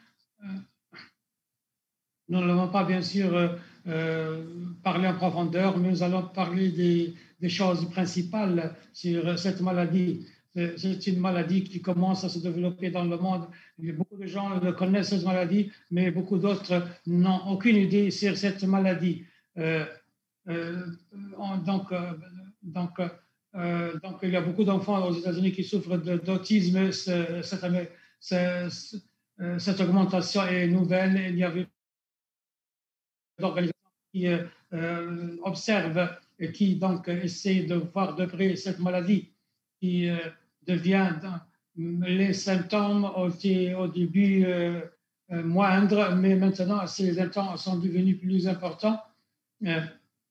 Nous n'allons pas, bien sûr, euh, parler en profondeur, mais nous allons parler des, des choses principales sur cette maladie. C'est une maladie qui commence à se développer dans le monde. Beaucoup de gens le connaissent, cette maladie, mais beaucoup d'autres n'ont aucune idée sur cette maladie. Euh, euh, donc, euh, donc, euh, donc, il y a beaucoup d'enfants aux États-Unis qui souffrent d'autisme. Cette, cette, cette augmentation est nouvelle. Il y avait d'organisations qui euh, observent et qui donc essaient de voir de près cette maladie qui euh, devient les symptômes au, au début euh, euh, moindres, mais maintenant ces symptômes sont devenus plus importants. Euh,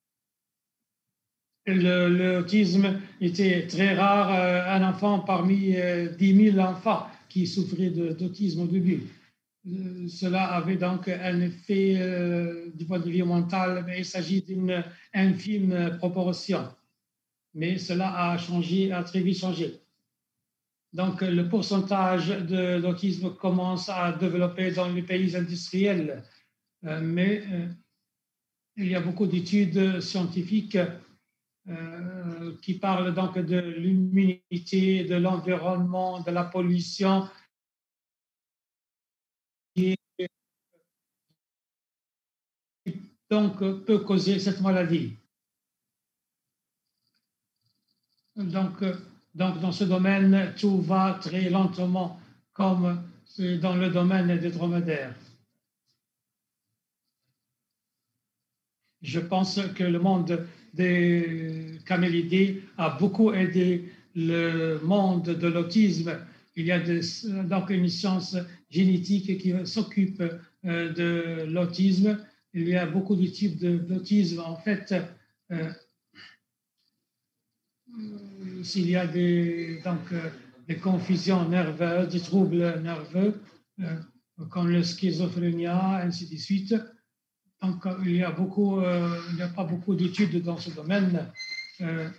L'autisme était très rare, euh, un enfant parmi euh, dix mille enfants qui souffraient d'autisme au début. Cela avait donc un effet euh, du point de vue mental, mais il s'agit d'une infime proportion. Mais cela a changé, a très vite changé. Donc, le pourcentage d'autisme commence à développer dans les pays industriels, euh, mais euh, il y a beaucoup d'études scientifiques euh, qui parlent donc de l'humidité, de l'environnement, de la pollution. Qui donc peut causer cette maladie. Donc, donc dans ce domaine, tout va très lentement, comme dans le domaine des dromadaires. Je pense que le monde des camélidés a beaucoup aidé le monde de l'autisme. Il y a des, donc une science génétique qui s'occupe euh, de l'autisme. Il y a beaucoup de types d'autisme. En fait, euh, s'il y a des, donc, euh, des confusions nerveuses, des troubles nerveux, euh, comme le schizophrénie, ainsi de suite. Donc, il y a beaucoup, euh, il n'y a pas beaucoup d'études dans ce domaine. Euh,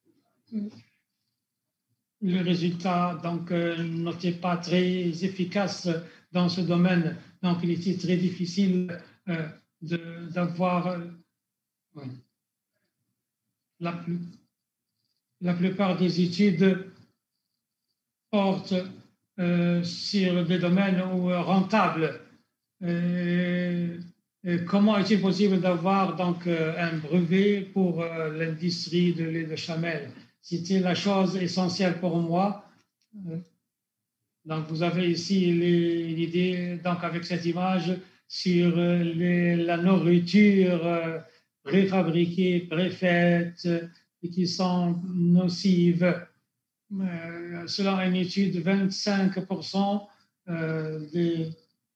le résultat, donc, euh, n'était pas très efficace dans ce domaine. Donc, il était très difficile euh, d'avoir euh, la, plus, la plupart des études portent euh, sur des domaines où, euh, rentables. Euh, Comment est-il possible d'avoir donc un brevet pour l'industrie de lait de chamel? C'était la chose essentielle pour moi. Donc, vous avez ici l'idée, donc avec cette image, sur les, la nourriture préfabriquée, préfaite, et qui sont nocives. Euh, selon une étude, vingt-cinq pour cent euh, des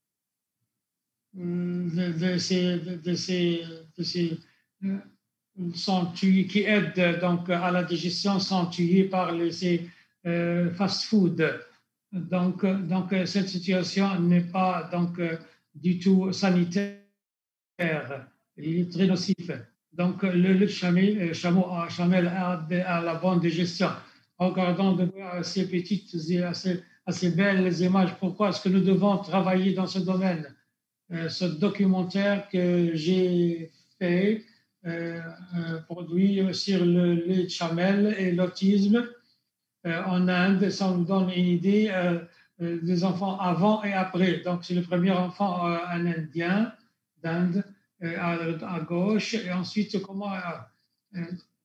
De, de, ces, de, de ces, de ces sont tués, qui aident donc à la digestion sont tués par les, ces euh, fast-food. Donc, donc, cette situation n'est pas donc, du tout sanitaire. Il est très nocif. Donc, le, le chameau, chameau chamel a, a la bonne digestion. Regardons de voir ces petites et assez, assez belles images. Pourquoi est-ce que nous devons travailler dans ce domaine? Ce documentaire que j'ai fait, euh, produit sur le lait de chamel et l'autisme euh, en Inde, ça nous donne une idée euh, des enfants avant et après. Donc, c'est le premier enfant, euh, un Indien d'Inde, euh, à, à gauche, et ensuite comment euh,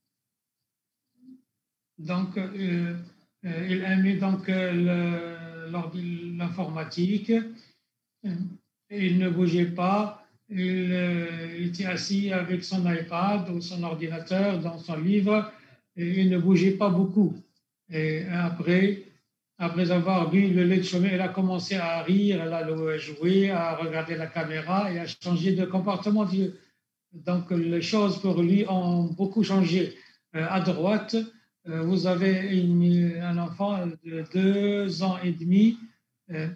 donc euh, euh, il aimait donc euh, l'informatique. Il ne bougeait pas. Il, euh, il était assis avec son iPad ou son ordinateur dans son livre et il ne bougeait pas beaucoup. Et après, après avoir bu le lait de chemin, elle a commencé à rire, elle a joué, à regarder la caméra et à changer de comportement. Donc, les choses pour lui ont beaucoup changé. Euh, à droite, euh, vous avez une, un enfant de deux ans et demi. Euh,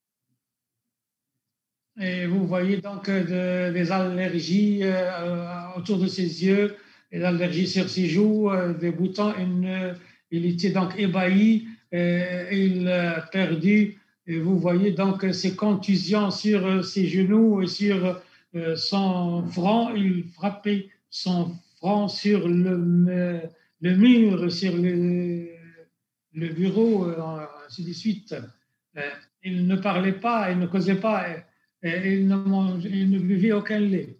et vous voyez donc de, des allergies euh, autour de ses yeux, des allergies sur ses joues, euh, des boutons. Une, il était donc ébahi, euh, il a perdu. Et vous voyez donc ces contusions sur ses genoux et sur euh, son front. Il frappait son front sur le, le mur, sur le, le bureau, euh, ainsi de suite. Euh, il ne parlait pas, il ne causait pas. Et ils ne, mangeaient, ils ne buvaient aucun lait.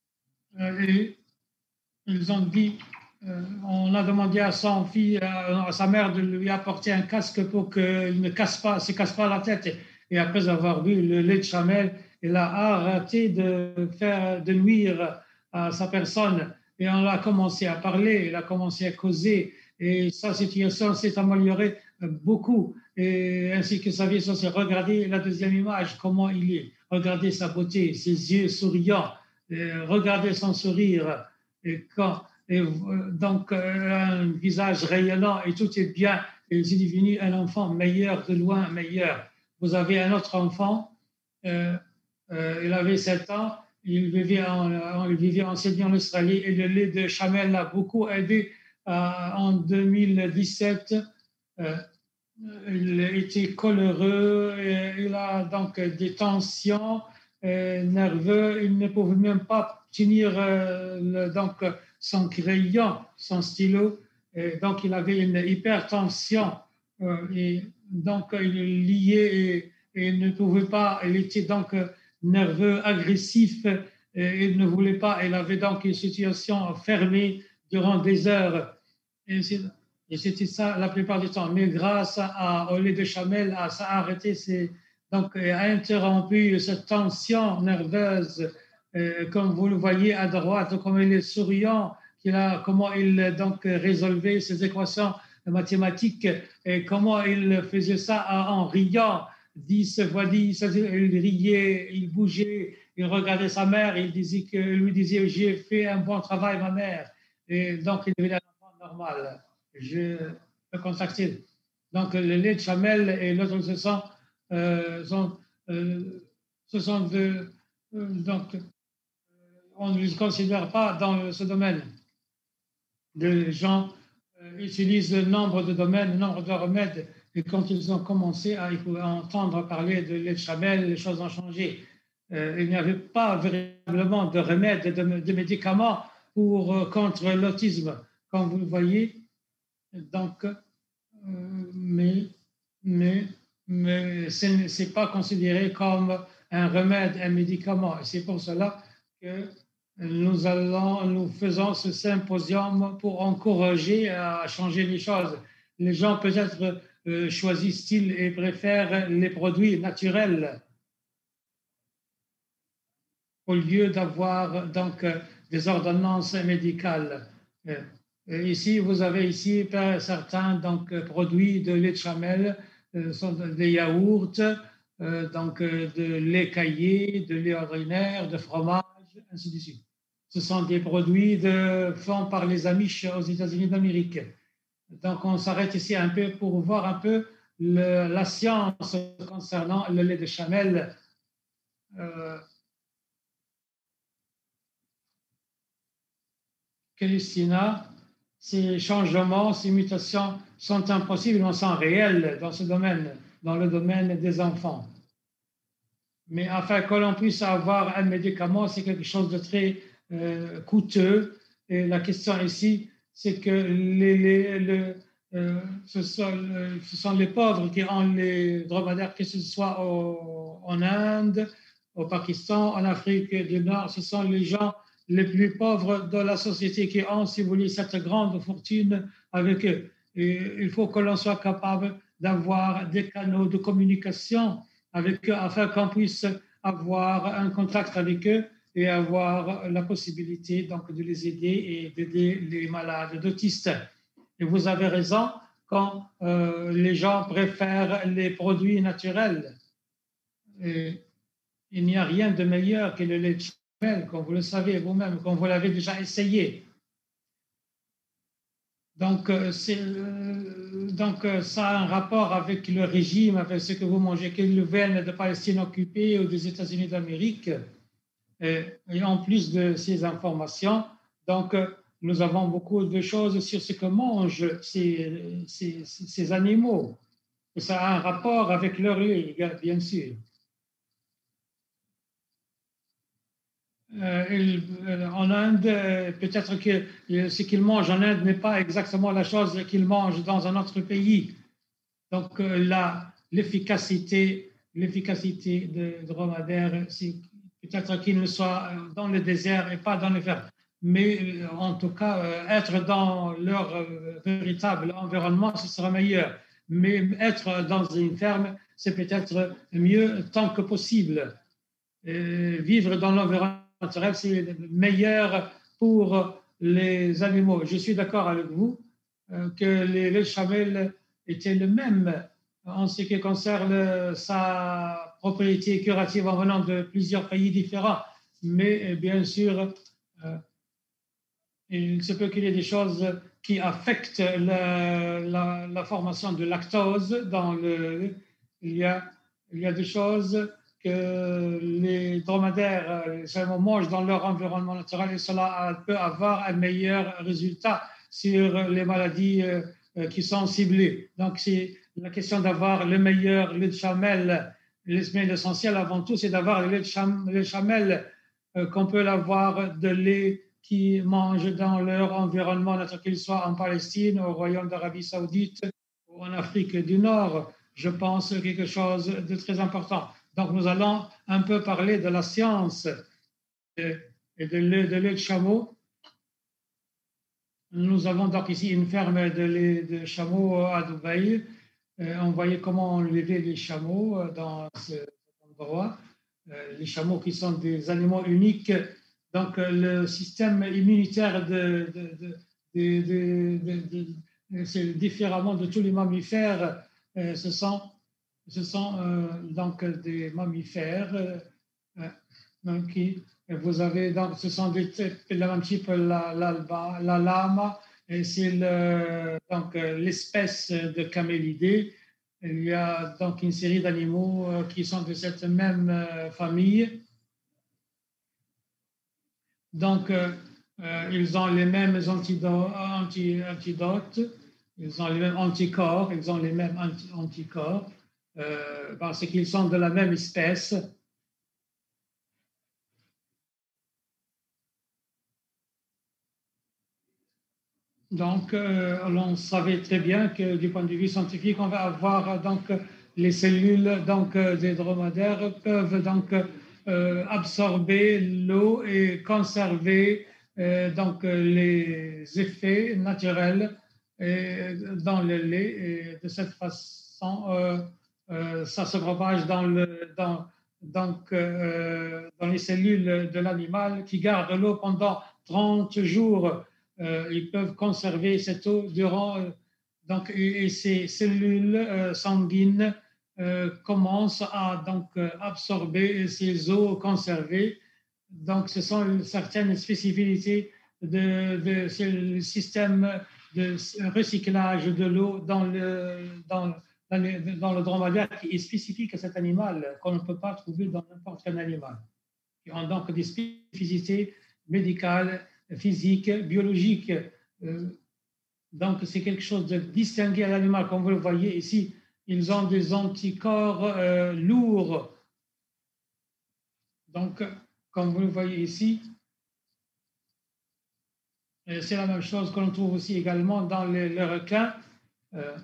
Et ils ont dit, euh, on a demandé à son fils, à, à sa mère de lui apporter un casque pour qu'il ne casse pas, se casse pas la tête. Et après avoir bu le lait de chamel, il a arrêté de faire, de nuire à sa personne. Et on a commencé à parler, il a commencé à causer. Et sa situation s'est améliorée beaucoup. Et ainsi que sa vie sociale. Regardez la deuxième image, comment il est. Regardez sa beauté, ses yeux souriants. Et regardez son sourire. Et quand, et donc, un visage rayonnant et tout est bien. Et il est devenu un enfant meilleur, de loin meilleur. Vous avez un autre enfant, euh, euh, il avait sept ans, il vivait en, il vivait en Sydney, en Australie, et le lait de chamel l'a beaucoup aidé euh, en deux mille dix-sept. Euh, il était coléreux, et il a donc des tensions euh, nerveuses, il ne pouvait même pas tenir euh, le, donc, son crayon, son stylo, et donc il avait une hypertension, euh, et donc il liait et, et il ne pouvait pas, il était donc nerveux, agressif, et il ne voulait pas, il avait donc une situation fermée durant des heures. Et et c'était ça la plupart du temps. Mais grâce à, au lait de chamel, ça a arrêté, ces, donc a interrompu cette tension nerveuse, euh, comme vous le voyez à droite, comme il est souriant, qu'il a, comment il donc résolvait ces équations mathématiques et comment il faisait ça en riant. dix fois dix, il riait, il bougeait, il regardait sa mère, il disait que, lui disait j'ai fait un bon travail, ma mère. Et donc il devenait un enfant normal. Je peux contacter. Donc, le lait de chamel et l'autre, ce sont, euh, sont, euh, ce sont de, euh, donc, on ne les considère pas dans ce domaine. Les gens euh, utilisent le nombre de domaines, le nombre de remèdes, et quand ils ont commencé à, à entendre parler de lait de chamel, les choses ont changé. Euh, il n'y avait pas véritablement de remèdes, de, de médicaments pour, euh, contre l'autisme. Comme vous le voyez, donc, euh, mais, mais, mais ce n'est pas considéré comme un remède, un médicament. C'est pour cela que nous, allons, nous faisons ce symposium pour encourager à changer les choses. Les gens peut-être euh, choisissent-ils et préfèrent les produits naturels au lieu d'avoir donc des ordonnances médicales. Et ici, vous avez ici certains donc, produits de lait de chamel, euh, sont des yaourts, euh, donc de lait caillé, de lait ordinaire, de fromage, ainsi de suite. Ce sont des produits de, faits par les Amish aux États-Unis d'Amérique. Donc, on s'arrête ici un peu pour voir un peu le, la science concernant le lait de chamel. Euh, Christina, ces changements, ces mutations sont impossibles, mais sont réels dans ce domaine, dans le domaine des enfants. Mais afin que l'on puisse avoir un médicament, c'est quelque chose de très euh, coûteux. Et la question ici, c'est que les, les, les, euh, ce, sont, ce sont les pauvres qui ont les dromadaires, que ce soit au, en Inde, au Pakistan, en Afrique du Nord, ce sont les gens les plus pauvres de la société qui ont, si vous voulez, cette grande fortune avec eux. Et il faut que l'on soit capable d'avoir des canaux de communication avec eux afin qu'on puisse avoir un contact avec eux et avoir la possibilité donc, de les aider et d'aider les malades d'autistes. Et vous avez raison quand euh, les gens préfèrent les produits naturels. Et il n'y a rien de meilleur que le lait de chamel, comme vous le savez vous-même, comme vous l'avez déjà essayé. Donc, euh, donc euh, ça a un rapport avec le régime, avec ce que vous mangez, qu'ils viennent de Palestine occupée ou des États-Unis d'Amérique. Et, et en plus de ces informations, donc, euh, nous avons beaucoup de choses sur ce que mangent ces, ces, ces animaux. Et ça a un rapport avec leur lait, bien sûr. Euh, il, en Inde, peut-être que ce qu'ils mangent en Inde n'est pas exactement la chose qu'ils mangent dans un autre pays. Donc, euh, la, l'efficacité, l'efficacité de dromadaire, c'est peut-être qu'ils soient dans le désert et pas dans les fermes. Mais euh, en tout cas, euh, être dans leur euh, véritable environnement, ce sera meilleur. Mais être dans une ferme, c'est peut-être mieux tant que possible. Euh, vivre dans l'environnement naturel, c'est meilleur pour les animaux. Je suis d'accord avec vous euh, que les laits de chamel étaient le même en ce qui concerne sa propriété curative en venant de plusieurs pays différents. Mais bien sûr, euh, il se peut qu'il y ait des choses qui affectent la, la, la formation de lactose dans le. Il y a, il y a des choses que les dromadaires les mangent dans leur environnement naturel et cela peut avoir un meilleur résultat sur les maladies qui sont ciblées. Donc, c'est la question d'avoir le meilleur lait de chamel. L'essentiel avant tout, c'est d'avoir le lait de chamel qu'on peut l'avoir de lait qui mangent dans leur environnement, qu'ils soient en Palestine, au Royaume d'Arabie Saoudite ou en Afrique du Nord. Je pense quelque chose de très important. Donc, nous allons un peu parler de la science et de lait de, de chameau. Nous avons donc ici une ferme de lait de chameau à Dubaï. On voyait comment on levait les chameaux dans cet endroit. Les chameaux qui sont des animaux uniques. Donc, le système immunitaire de, de, de, de, de c'est différemment de tous les mammifères. Ce sont, ce sont euh, donc des mammifères. Euh, donc, qui, vous avez donc, ce sont des le même type la, la, la lama, et c'est le, donc l'espèce de camélidés. Il y a donc une série d'animaux qui sont de cette même famille. Donc, euh, euh, ils ont les mêmes antidotes, anti, antidotes, ils ont les mêmes anticorps, ils ont les mêmes anti, anticorps, euh, parce qu'ils sont de la même espèce. Donc, euh, on savait très bien que du point de vue scientifique, on va avoir donc les cellules donc, des dromadaires peuvent donc euh, absorber l'eau et conserver euh, donc les effets naturels et, dans le lait. Et de cette façon, euh, euh, ça se propage dans, le, dans, donc, euh, dans les cellules de l'animal qui gardent l'eau pendant trente jours. Euh, ils peuvent conserver cette eau durant. Euh, donc, et, et ces cellules euh, sanguines euh, commencent à donc, absorber ces eaux conservées. Donc, ce sont certaines spécificités de, de ce système de recyclage de l'eau dans le, dans, dans, le, dans le dromadaire qui est spécifique à cet animal, qu'on ne peut pas trouver dans n'importe quel animal. Ils ont donc des spécificités médicales, physiques, biologiques. Euh, donc, c'est quelque chose de distingué à l'animal. Comme vous le voyez ici, ils ont des anticorps euh, lourds. Donc, comme vous le voyez ici, c'est la même chose que l'on trouve aussi également dans les, les requins. Euh,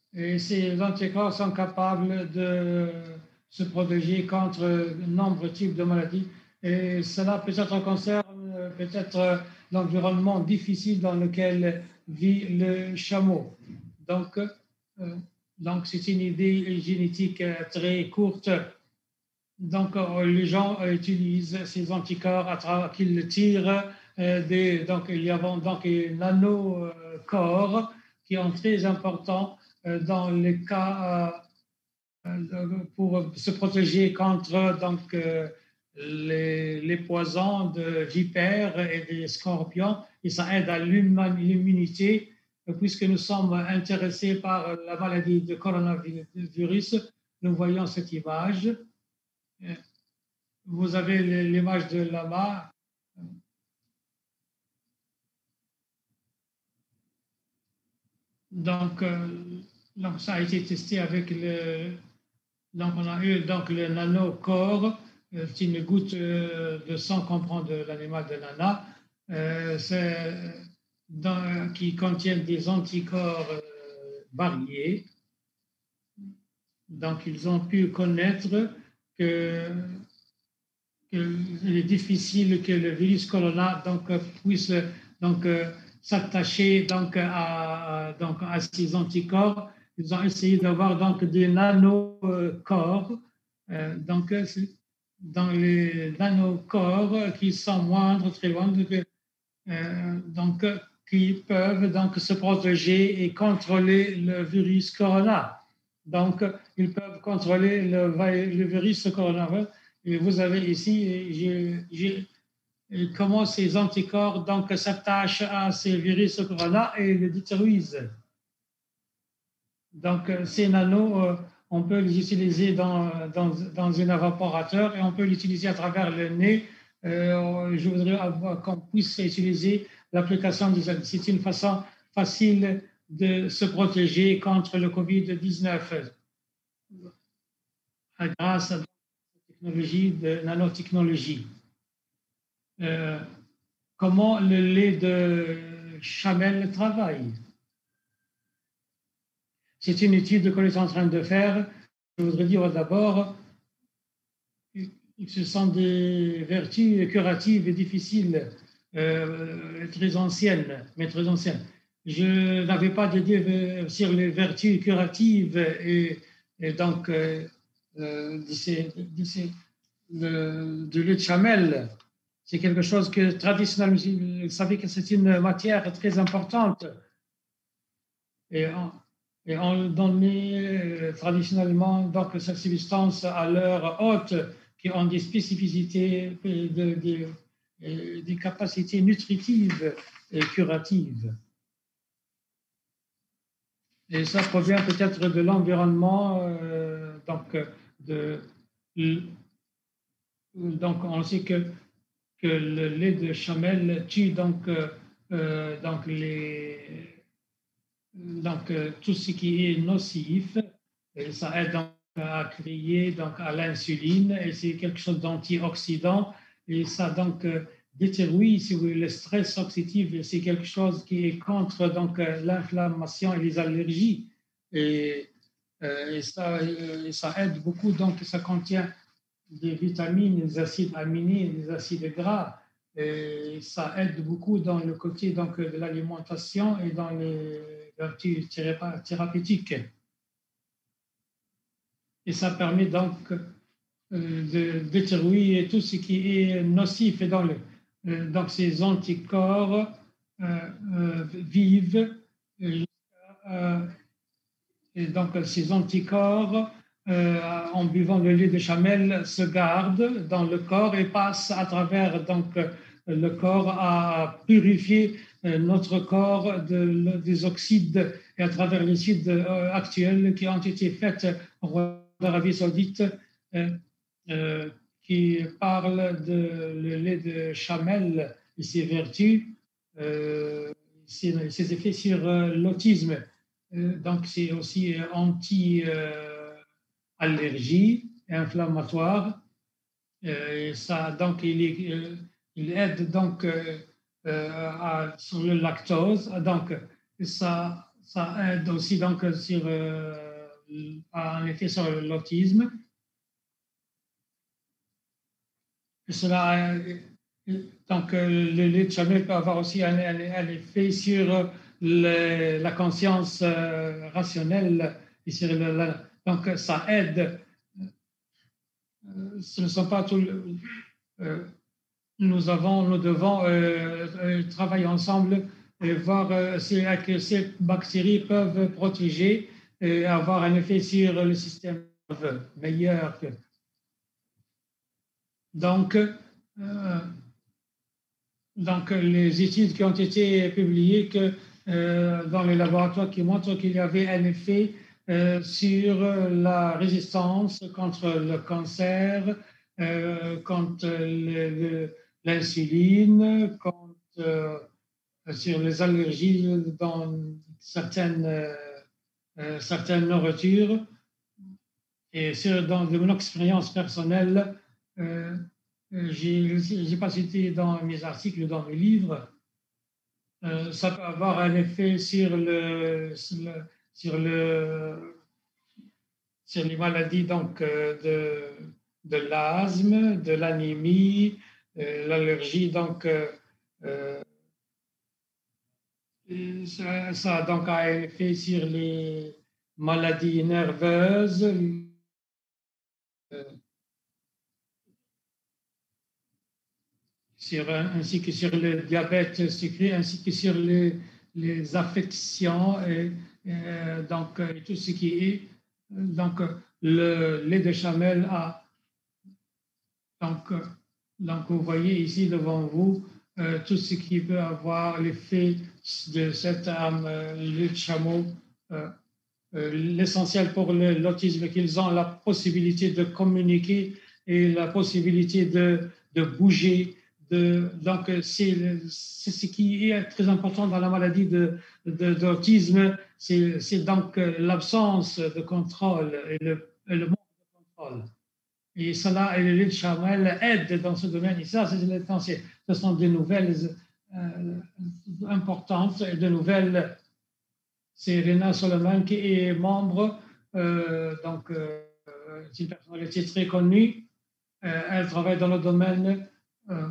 Et ces anticorps sont capables de se protéger contre de nombreux types de maladies. Et cela peut-être concerne peut-être l'environnement difficile dans lequel vit le chameau. Donc, euh, donc c'est une idée génétique très courte. Donc, euh, les gens utilisent ces anticorps à travers qu'ils tirent euh, des. Donc, il y a donc des nanocorps qui sont très importants euh, dans les cas euh, pour se protéger contre donc, euh, les, les poisons de vipères et des scorpions. Et ça aide à l'immunité, puisque nous sommes intéressés par la maladie de coronavirus. Nous voyons cette image. Vous avez l'image de là-bas. Donc, euh, donc, ça a été testé avec le. Donc, on a eu donc, le nanocorps. Euh, c'est une goutte euh, de sang qu'on prend de l'animal de nana. Euh, dans, qui contiennent des anticorps euh, variés. Donc, ils ont pu connaître que qu'il est difficile que le virus corona donc, puisse donc, s'attacher donc, à, donc, à ces anticorps. Ils ont essayé d'avoir donc, des nanocorps. Euh, donc, dans les nanocorps qui sont moindres, très loin, donc, euh, donc, qui peuvent donc, se protéger et contrôler le virus corona. Donc, ils peuvent contrôler le, le virus coronavirus. Et vous avez ici j'ai, j'ai, comment ces anticorps donc, s'attachent à ces virus corona et les détruisent. Donc, ces nanos, on peut les utiliser dans, dans, dans un évaporateur et on peut l'utiliser à travers le nez. Euh, je voudrais qu'on puisse utiliser l'application des aides. C'est une façon facile de se protéger contre le covid dix-neuf grâce à la technologie de nanotechnologie. Euh, comment le lait de chamelle travaille? C'est une étude que l'on est en train de faire. Je voudrais dire d'abord que ce sont des vertus curatives et difficiles, euh, très anciennes, mais très anciennes. Je n'avais pas d'idée sur les vertus curatives et, et donc euh, de, ces, de, ces, de, de lait de chamelle. C'est quelque chose que traditionnellement, vous savez que c'est une matière très importante. Et on, et on donnait traditionnellement donc cette substance à leur hôte qui ont des spécificités, de, de, de, des capacités nutritives et curatives. Et ça provient peut-être de l'environnement, euh, donc, de, donc on sait que, que le lait de chamelle tue donc, euh, donc les donc tout ce qui est nocif, et ça aide donc à créer donc à l'insuline et c'est quelque chose d'antioxydant et ça donc détruit si vous voulez, le stress oxydatif, c'est quelque chose qui est contre donc l'inflammation et les allergies et, et, ça, et ça aide beaucoup, donc ça contient des vitamines, des acides aminés, des acides gras. Et ça aide beaucoup dans le côté donc, de l'alimentation et dans les vertus thérapeutiques. Et ça permet donc de détruire tout ce qui est nocif. Et dans le, donc ces anticorps euh, euh, vivent. Euh, et donc ces anticorps, euh, en buvant le lait de chamelle, se gardent dans le corps et passent à travers donc, le corps à purifier notre corps de, des oxydes et à travers les études euh, actuelles qui ont été faites en Arabie Saoudite euh, euh, qui parlent de le lait de chamelle et ses vertus, euh, ses, ses effets sur euh, l'autisme. Euh, donc c'est aussi anti-allergie euh, et inflammatoire. Euh, ça, donc il, est, euh, il aide donc euh, à, sur le lactose. Donc ça, ça aide aussi donc sur, euh, en effet sur l'autisme. Et cela, donc le lait de chamel peut avoir aussi un, un, un effet sur le, la conscience euh, rationnelle et sur le, la, donc ça aide. Euh, ce ne sont pas tous. Euh, nous avons, nous devons euh, euh, travailler ensemble et voir euh, si, que ces bactéries peuvent protéger et avoir un effet sur le système meilleur. Que... Donc, euh, donc, les études qui ont été publiées que, euh, dans les laboratoires qui montrent qu'il y avait un effet euh, sur la résistance contre le cancer, euh, contre l'insuline, contre euh, sur les allergies dans certaines, euh, certaines nourritures. Et sur, dans de mon expérience personnelle, euh, je n'ai pas cité dans mes articles, dans mes livres, euh, ça peut avoir un effet sur, le, sur, le, sur, le, sur les maladies donc, euh, de, de l'asthme, de l'anémie, euh, l'allergie. Donc, euh, euh, ça, ça a donc un effet sur les maladies nerveuses. Euh, Sur, ainsi que sur le diabète sucré, ainsi que sur les, les affections et, et donc et tout ce qui est donc le lait de chamel a donc donc vous voyez ici devant vous euh, tout ce qui peut avoir l'effet de cette âme euh, lait de chameau euh, euh, l'essentiel pour l'autisme qu'ils ont la possibilité de communiquer et la possibilité de, de bouger. De, donc, c'est ce qui est très important dans la maladie d'autisme, c'est donc l'absence de contrôle et le, et le manque de contrôle. Et cela, et le lait de chamel aide dans ce domaine. Et ça, c'est, ce sont des nouvelles euh, importantes et de nouvelles. C'est Rena Solomon qui est membre, euh, donc euh, c'est une personnalité très connue. Euh, elle travaille dans le domaine. Euh,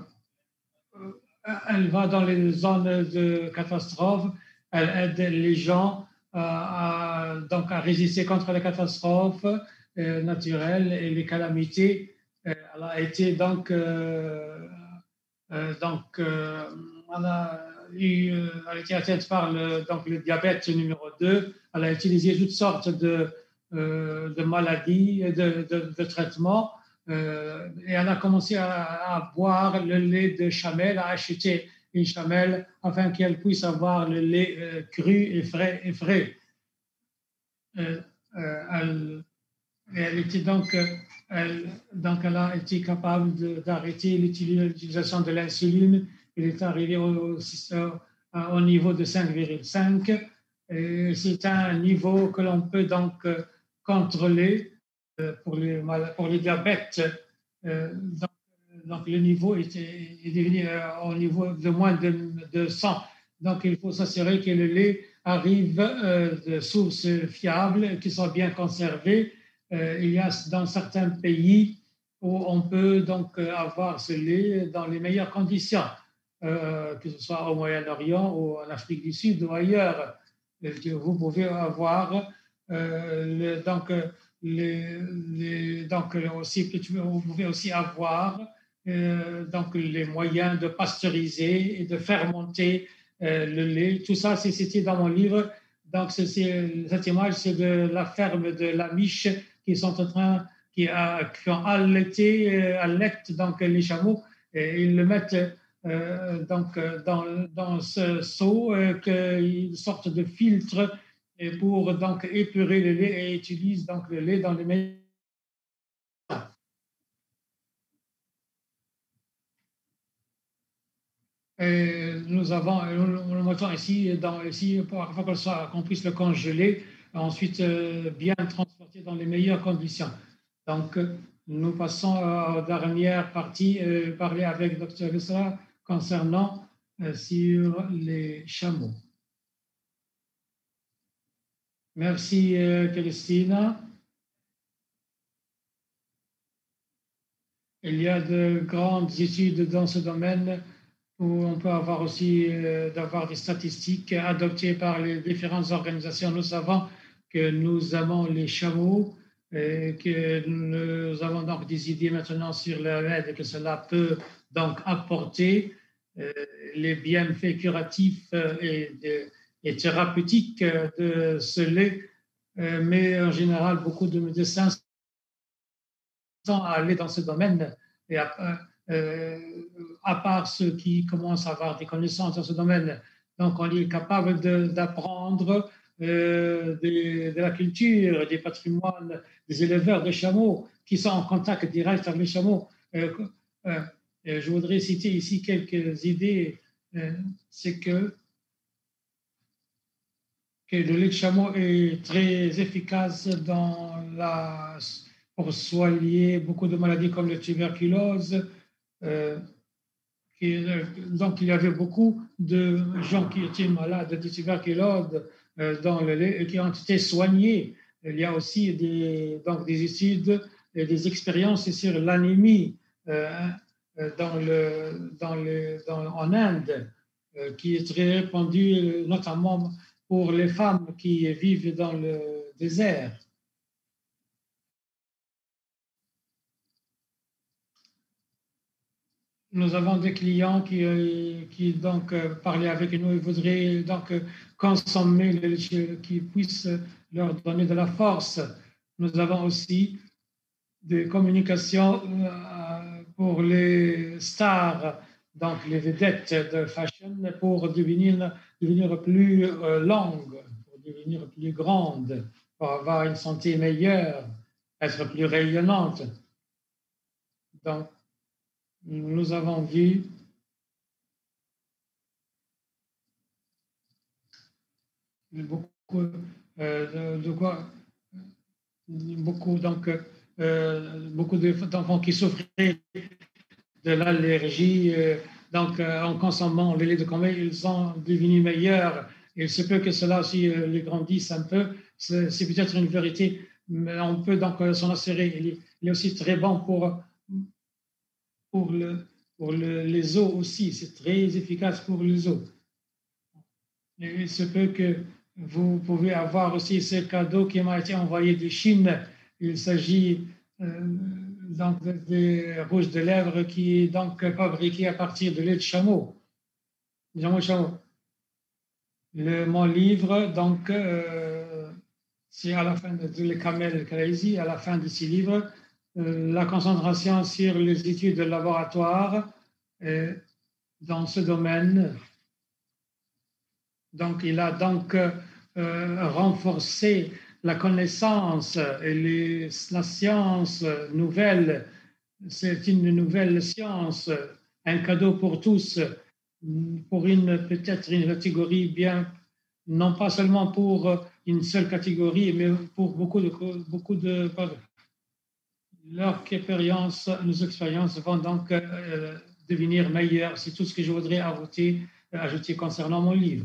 Elle va dans les zones de catastrophe, elle aide les gens à, à, donc à résister contre les catastrophes euh, naturelles et les calamités. Euh, elle a été donc, euh, euh, donc euh, elle, a eu, elle a été atteinte par le, donc, le diabète numéro deux. Elle a utilisé toutes sortes de, euh, de maladies, de, de, de traitements. Euh, et elle a commencé à, à boire le lait de chamel, à acheter une chamelle afin qu'elle puisse avoir le lait euh, cru et frais. Et frais. Euh, euh, elle, elle, était donc, elle, donc, elle a été capable d'arrêter l'utilisation de l'insuline. Elle est arrivée au, au, au niveau de cinq virgule cinq. C'est un niveau que l'on peut donc contrôler pour les, pour les diabètes. Euh, donc, donc, le niveau est, est devenu euh, au niveau de moins de, de cent. Donc, il faut s'assurer que le lait arrive euh, de sources fiables, qui sont bien conservées. Euh, il y a dans certains pays où on peut donc avoir ce lait dans les meilleures conditions, euh, que ce soit au Moyen-Orient ou en Afrique du Sud ou ailleurs. Vous pouvez avoir euh, le, donc les, les, donc aussi vous pouvez aussi avoir euh, donc les moyens de pasteuriser et de fermenter euh, le lait. Tout ça, c'est cité dans mon livre. Donc, c'est, cette image, c'est de la ferme de la Miche qui sont en train, qui, a, qui ont allaité, euh, allaitent donc les chameaux et ils le mettent euh, donc dans, dans ce seau, euh, une sorte de filtre et pour donc épurer le lait et utilisent donc le lait dans les meilleurs. Et nous avons, nous le mettons ici, dans, ici pour qu'on soit, qu'on puisse le congeler, ensuite euh, bien transporter dans les meilleures conditions. Donc, nous passons à la dernière partie, euh, parler avec docteur Vessera concernant euh, sur les chameaux. Merci, euh, Christina. Il y a de grandes études dans ce domaine où on peut avoir aussi euh, d'avoir des statistiques adoptées par les différentes organisations. Nous savons que nous avons les chameaux, et que nous avons donc des idées maintenant sur l'aide que cela peut donc apporter, euh, les bienfaits curatifs et, de, et thérapeutiques de ce lait. Euh, mais en général, beaucoup de médecins sont allés dans ce domaine et à, euh, à part ceux qui commencent à avoir des connaissances dans ce domaine. Donc, on est capable d'apprendre euh, de, de la culture, des patrimoines, des éleveurs de chameaux qui sont en contact direct avec les chameaux. Euh, euh, je voudrais citer ici quelques idées. Euh, C'est que, que le lait de chameau est très efficace dans la, pour soigner beaucoup de maladies comme la tuberculose. Euh, qui, donc, il y avait beaucoup de gens qui étaient malades de tuberculose euh, dans le lait et qui ont été soignés. Il y a aussi des, donc, des études et des expériences sur l'anémie euh, dans le, dans le, dans, en Inde, euh, qui est très répandue, notamment pour les femmes qui vivent dans le désert. Nous avons des clients qui, qui donc parlaient avec nous et voudraient donc consommer le lait qui puisse leur donner de la force. Nous avons aussi des communications pour les stars, donc les vedettes de fashion, pour devenir, devenir plus longues, pour devenir plus grandes, pour avoir une santé meilleure, être plus rayonnante. Donc, nous avons vu beaucoup euh, de, de quoi beaucoup donc euh, beaucoup d'enfants qui souffraient de l'allergie, euh, donc euh, en consommant le lait de camel, ils sont devenus meilleurs. Il se peut que cela aussi euh, les grandisse un peu. C'est peut-être une vérité, mais on peut donc euh, s'en assurer. Il est, il est aussi très bon pour pour le pour le, les os aussi. C'est très efficace pour les os. Et il se peut que vous pouvez avoir aussi ce cadeau qui m'a été envoyé de Chine. Il s'agit euh, donc des rouges de lèvres qui est donc fabriqué à partir de lait de chameau. chameau. Le, mon livre, donc, euh, c'est à la fin de, de Le Camel Crazy, à la fin de ce livre, euh, la concentration sur les études de laboratoire euh, dans ce domaine. Donc, il a donc euh, renforcé la connaissance et les, la science nouvelle. C'est une nouvelle science, un cadeau pour tous, pour une peut-être une catégorie bien, non pas seulement pour une seule catégorie, mais pour beaucoup de beaucoup de leurs expériences, nos expériences vont donc euh, devenir meilleures. C'est tout ce que je voudrais ajouter, ajouter concernant mon livre.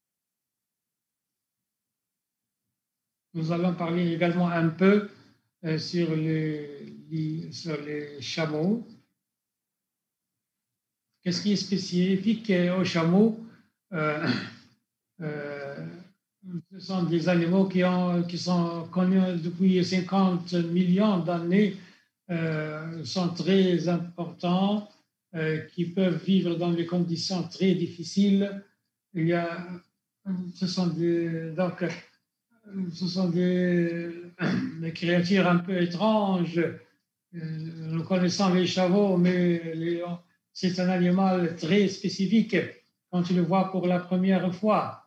Nous allons parler également un peu euh, sur, les, les, sur les chameaux. Qu'est-ce qui est spécifique aux chameaux? euh, euh, Ce sont des animaux qui, ont, qui sont connus depuis cinquante millions d'années, euh, sont très importants, euh, qui peuvent vivre dans des conditions très difficiles. Il y a, ce sont des, donc, ce sont des, des créatures un peu étranges. Nous connaissons les chameaux, mais c'est un animal très spécifique quand tu le vois pour la première fois.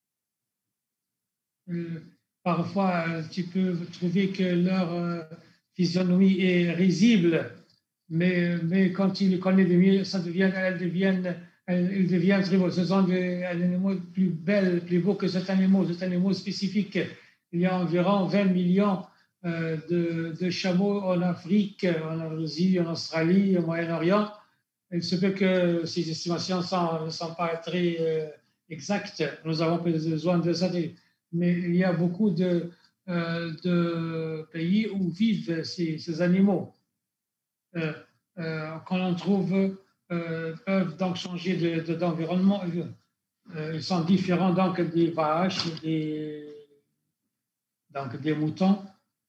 Euh, parfois, tu peux trouver que leur euh, physionomie est risible, mais, mais quand tu les connais de mieux, ça devient, elles deviennent, elles, elles deviennent très beaux. Ce sont des animaux plus belles, plus beaux que cet animal, cet animal spécifique. Il y a environ vingt millions euh, de, de chameaux en Afrique, en Asie, en Australie, au Moyen-Orient. Il se peut que ces estimations ne sont, sont pas très euh, exactes. Nous avons besoin de ça. mais il y a beaucoup de, euh, de pays où vivent ces, ces animaux. Euh, euh, quand on trouve, euh, peuvent donc changer de, de, d'environnement. Euh, ils sont différents donc des vaches, des, donc des moutons.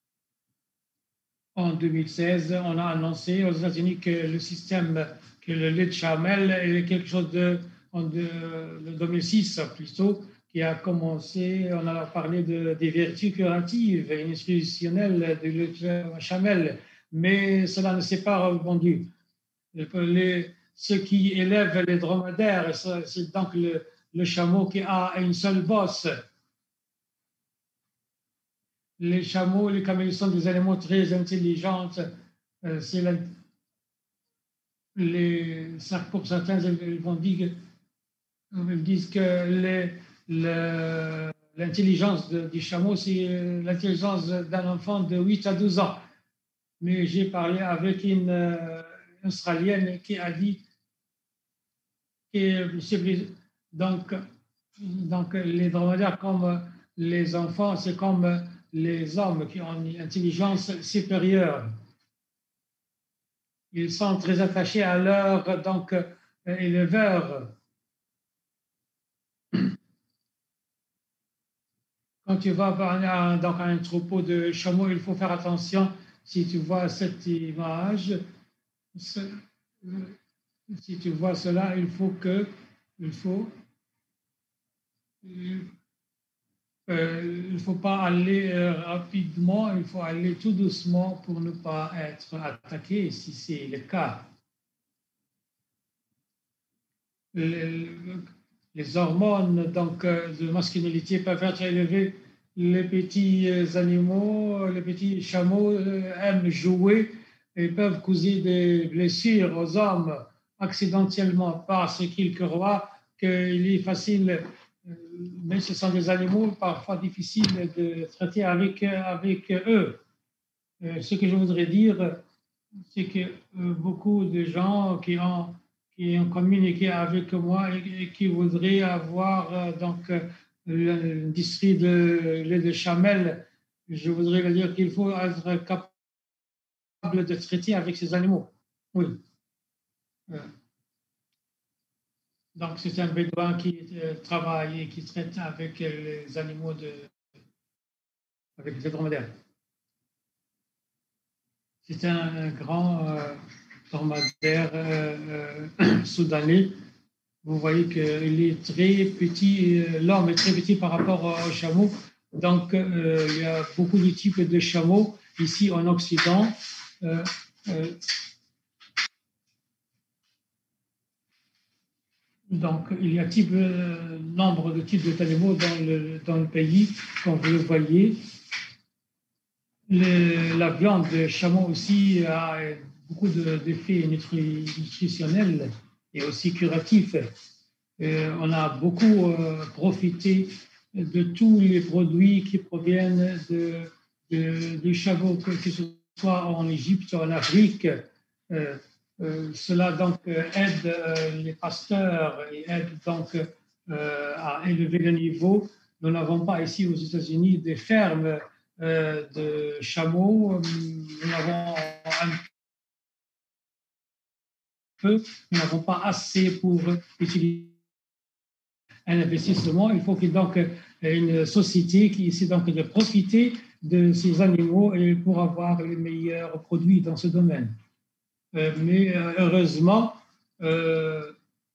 En deux mille seize, on a annoncé aux États-Unis que le système, que le lait de chamel est quelque chose de, en de, de deux mille six plutôt, qui a commencé, on a parlé de, des vertus curatives et nutritionnelles du lait de chamel, mais cela ne s'est pas répandu. Les, ceux qui élèvent les dromadaires, c'est donc le, le chameau qui a une seule bosse. Les chameaux, les camélias sont des animaux très intelligents. Euh, c'est la, les, pour certains, ils vont dire, ils disent que l'intelligence du chameau, c'est l'intelligence d'un enfant de huit à douze ans. Mais j'ai parlé avec une euh, Australienne qui a dit que donc, donc les dromadaires comme les enfants, c'est comme les hommes qui ont une intelligence supérieure. Ils sont très attachés à leur donc, éleveur. Quand tu vas à, donc, à un troupeau de chameaux, il faut faire attention. Si tu vois cette image, ce, si tu vois cela, il faut que, il faut, euh, il faut pas aller euh, rapidement, il faut aller tout doucement pour ne pas être attaqué, si c'est le cas. Les, les hormones donc, de masculinité peuvent être élevées. Les petits animaux, les petits chameaux aiment jouer et peuvent causer des blessures aux hommes accidentellement parce qu'ils croient qu'il est facile, mais ce sont des animaux parfois difficiles de traiter avec, avec eux. Ce que je voudrais dire, c'est que beaucoup de gens qui ont qui ont communiqué avec moi et qui voudraient avoir euh, donc l'industrie de lait de chamel, je voudrais leur dire qu'il faut être capable de traiter avec ces animaux. Oui. Donc c'est un bédouin qui euh, travaille et qui traite avec les animaux de avec les dromadaires. C'est un, un grand euh, dromadaire euh, euh, soudanais. Vous voyez qu'il est très petit, l'homme est très petit par rapport au chameau. Donc, euh, il y a beaucoup de types de chameaux ici en Occident. Euh, euh, donc, il y a type, euh, nombre de types d'animaux dans le, dans le pays, comme vous le voyez. Le, la viande de chameau aussi a beaucoup d'effets nutri, nutritionnels et aussi curatifs. Euh, on a beaucoup euh, profité de tous les produits qui proviennent de, de, du chameau, que, que ce soit en Égypte ou en Afrique. Euh, euh, cela donc aide euh, les pasteurs et aide donc euh, à élever le niveau. Nous n'avons pas ici aux États-Unis des fermes euh, de chameaux. Nous avons un peu, nous n'avons pas assez pour utiliser un investissement. Il faut qu'il y ait donc une société qui essaie donc de profiter de ces animaux et pour avoir les meilleurs produits dans ce domaine. Euh, mais euh, heureusement, euh,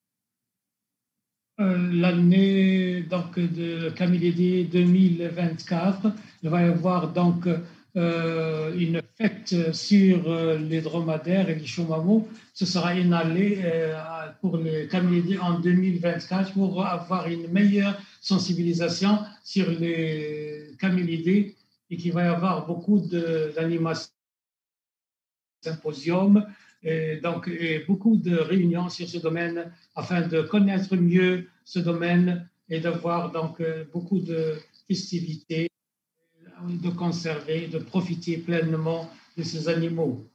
euh, l'année donc de Camillidé deux mille vingt-quatre, il va y avoir donc euh, une fête sur euh, les dromadaires et les chameaux. Ce sera inhalé euh, pour les camélidés en deux mille vingt-quatre pour avoir une meilleure sensibilisation sur les camélidés et qu'il va y avoir beaucoup d'animations, symposiums et, donc, et beaucoup de réunions sur ce domaine afin de connaître mieux ce domaine et d'avoir donc beaucoup de festivités, de conserver, de profiter pleinement de ces animaux.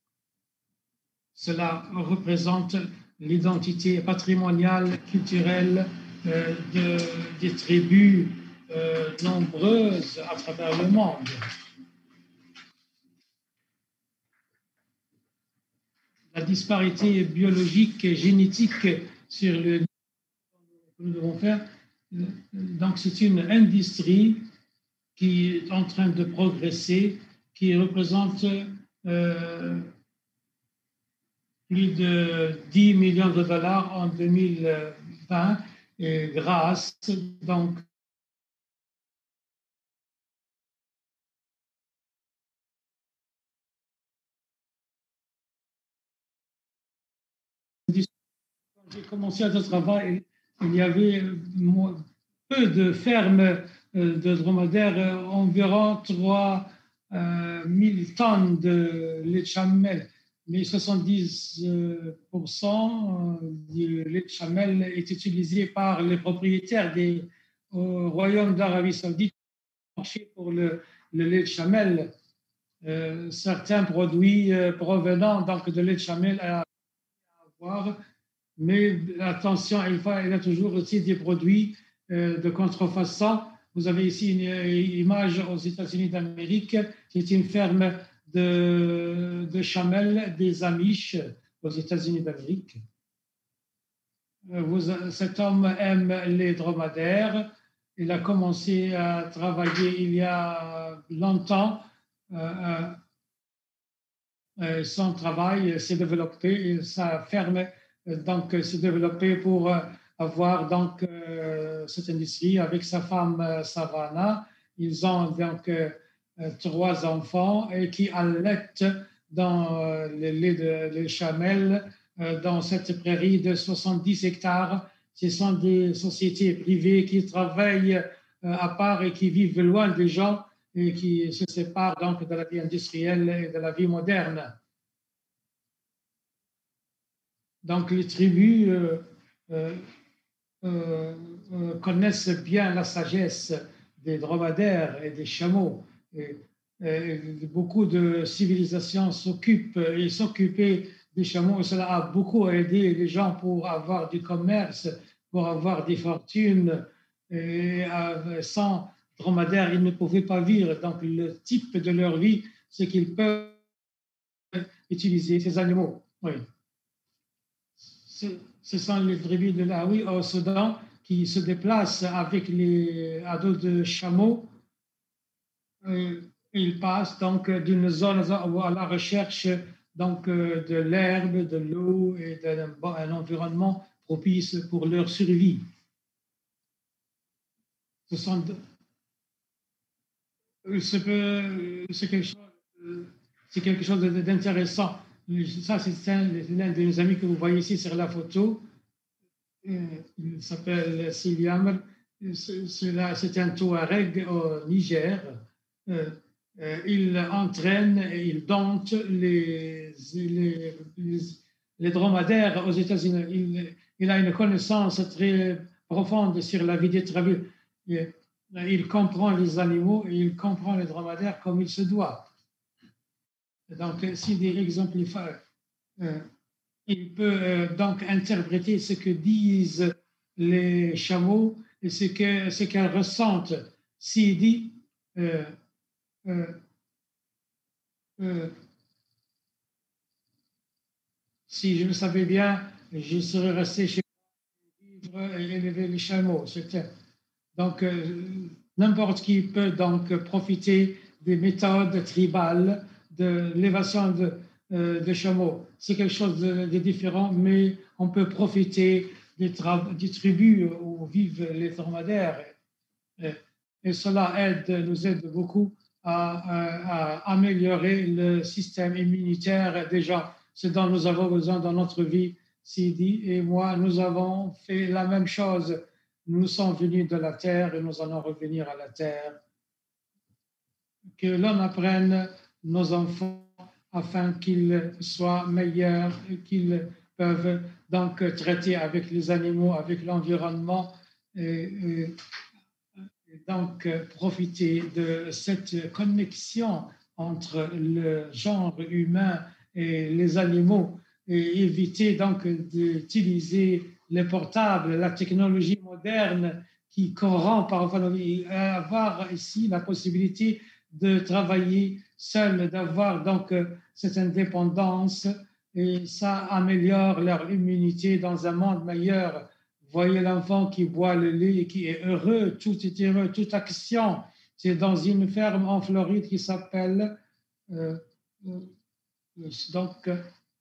Cela représente l'identité patrimoniale, culturelle euh, de, des tribus euh, nombreuses à travers le monde. La disparité biologique et génétique sur le que nous devons faire. Donc, c'est une industrie qui est en train de progresser, qui représente euh, plus de dix millions de dollars en deux mille vingt, et grâce donc quand j'ai commencé à ce travail, il y avait peu de fermes de dromadaires, environ trois mille tonnes de lait de chamelle. Mais soixante-dix pour cent du lait de chamelle est utilisé par les propriétaires des au Royaume d'Arabie Saoudite pour le, le lait de chamelle. Euh, certains produits euh, provenant donc de lait de chamelle à avoir, mais attention, il, faut, il y a toujours aussi des produits euh, de contrefaçon. Vous avez ici une, une image aux États-Unis d'Amérique, c'est une ferme de, de chamelle des Amish aux États-Unis d'Amérique. Vous, cet homme aime les dromadaires. Il a commencé à travailler il y a longtemps. Euh, euh, son travail s'est développé et sa ferme donc s'est développée pour avoir donc euh, cette industrie avec sa femme euh, Savannah. Ils ont donc euh, trois enfants et qui allaitent dans euh, le lait de les chamelles euh, dans cette prairie de soixante-dix hectares. Ce sont des sociétés privées qui travaillent euh, à part et qui vivent loin des gens et qui se séparent donc de la vie industrielle et de la vie moderne. Donc les tribus euh, euh, euh, connaissent bien la sagesse des dromadaires et des chameaux. Et, et beaucoup de civilisations s'occupent et s'occupaient des chameaux. Et cela a beaucoup aidé les gens pour avoir du commerce, pour avoir des fortunes. Et euh, sans dromadaires, ils ne pouvaient pas vivre. Donc le type de leur vie, c'est qu'ils peuvent utiliser ces animaux. Oui. Ce sont les tribus de l'Aoui au Soudan qui se déplacent avec les ados de chameaux. Ils passent donc d'une zone à la recherche donc de l'herbe, de l'eau et d'un environnement propice pour leur survie. Ce sont de... C'est quelque chose, c'est quelque chose d'intéressant. Ça, c'est l'un de nos amis que vous voyez ici sur la photo. Il s'appelle Siliamr. C'est un Touareg au Niger. Il entraîne et il dompte les, les, les, les dromadaires aux États-Unis. Il, il a une connaissance très profonde sur la vie des tribus. Il comprend les animaux et il comprend les dromadaires comme il se doit. Donc, si des exemplifieurs, euh, il peut euh, donc interpréter ce que disent les chameaux et ce que ce qu'elles ressentent. S'il dit euh, euh, euh, si je le savais bien, je serais resté chez moi et élever les chameaux. Donc, euh, n'importe qui peut donc profiter des méthodes tribales de l'élévation de, euh, de chameaux. C'est quelque chose de, de différent, mais on peut profiter des, des tribus où vivent les dromadaires. Et, et cela aide, nous aide beaucoup à, à, à améliorer le système immunitaire des gens. Ce dont nous avons besoin dans notre vie. Sidi et moi, nous avons fait la même chose. Nous sommes venus de la terre et nous allons revenir à la terre. Que l'on apprenne nos enfants afin qu'ils soient meilleurs et qu'ils peuvent donc traiter avec les animaux, avec l'environnement et, et, et donc profiter de cette connexion entre le genre humain et les animaux et éviter donc d'utiliser les portables, la technologie moderne qui corrompt parfois, avoir ici la possibilité de travailler seul, d'avoir donc cette indépendance, et ça améliore leur immunité dans un monde meilleur. Voyez l'enfant qui boit le lait et qui est heureux, tout est heureux, toute action. C'est dans une ferme en Floride qui s'appelle euh, donc,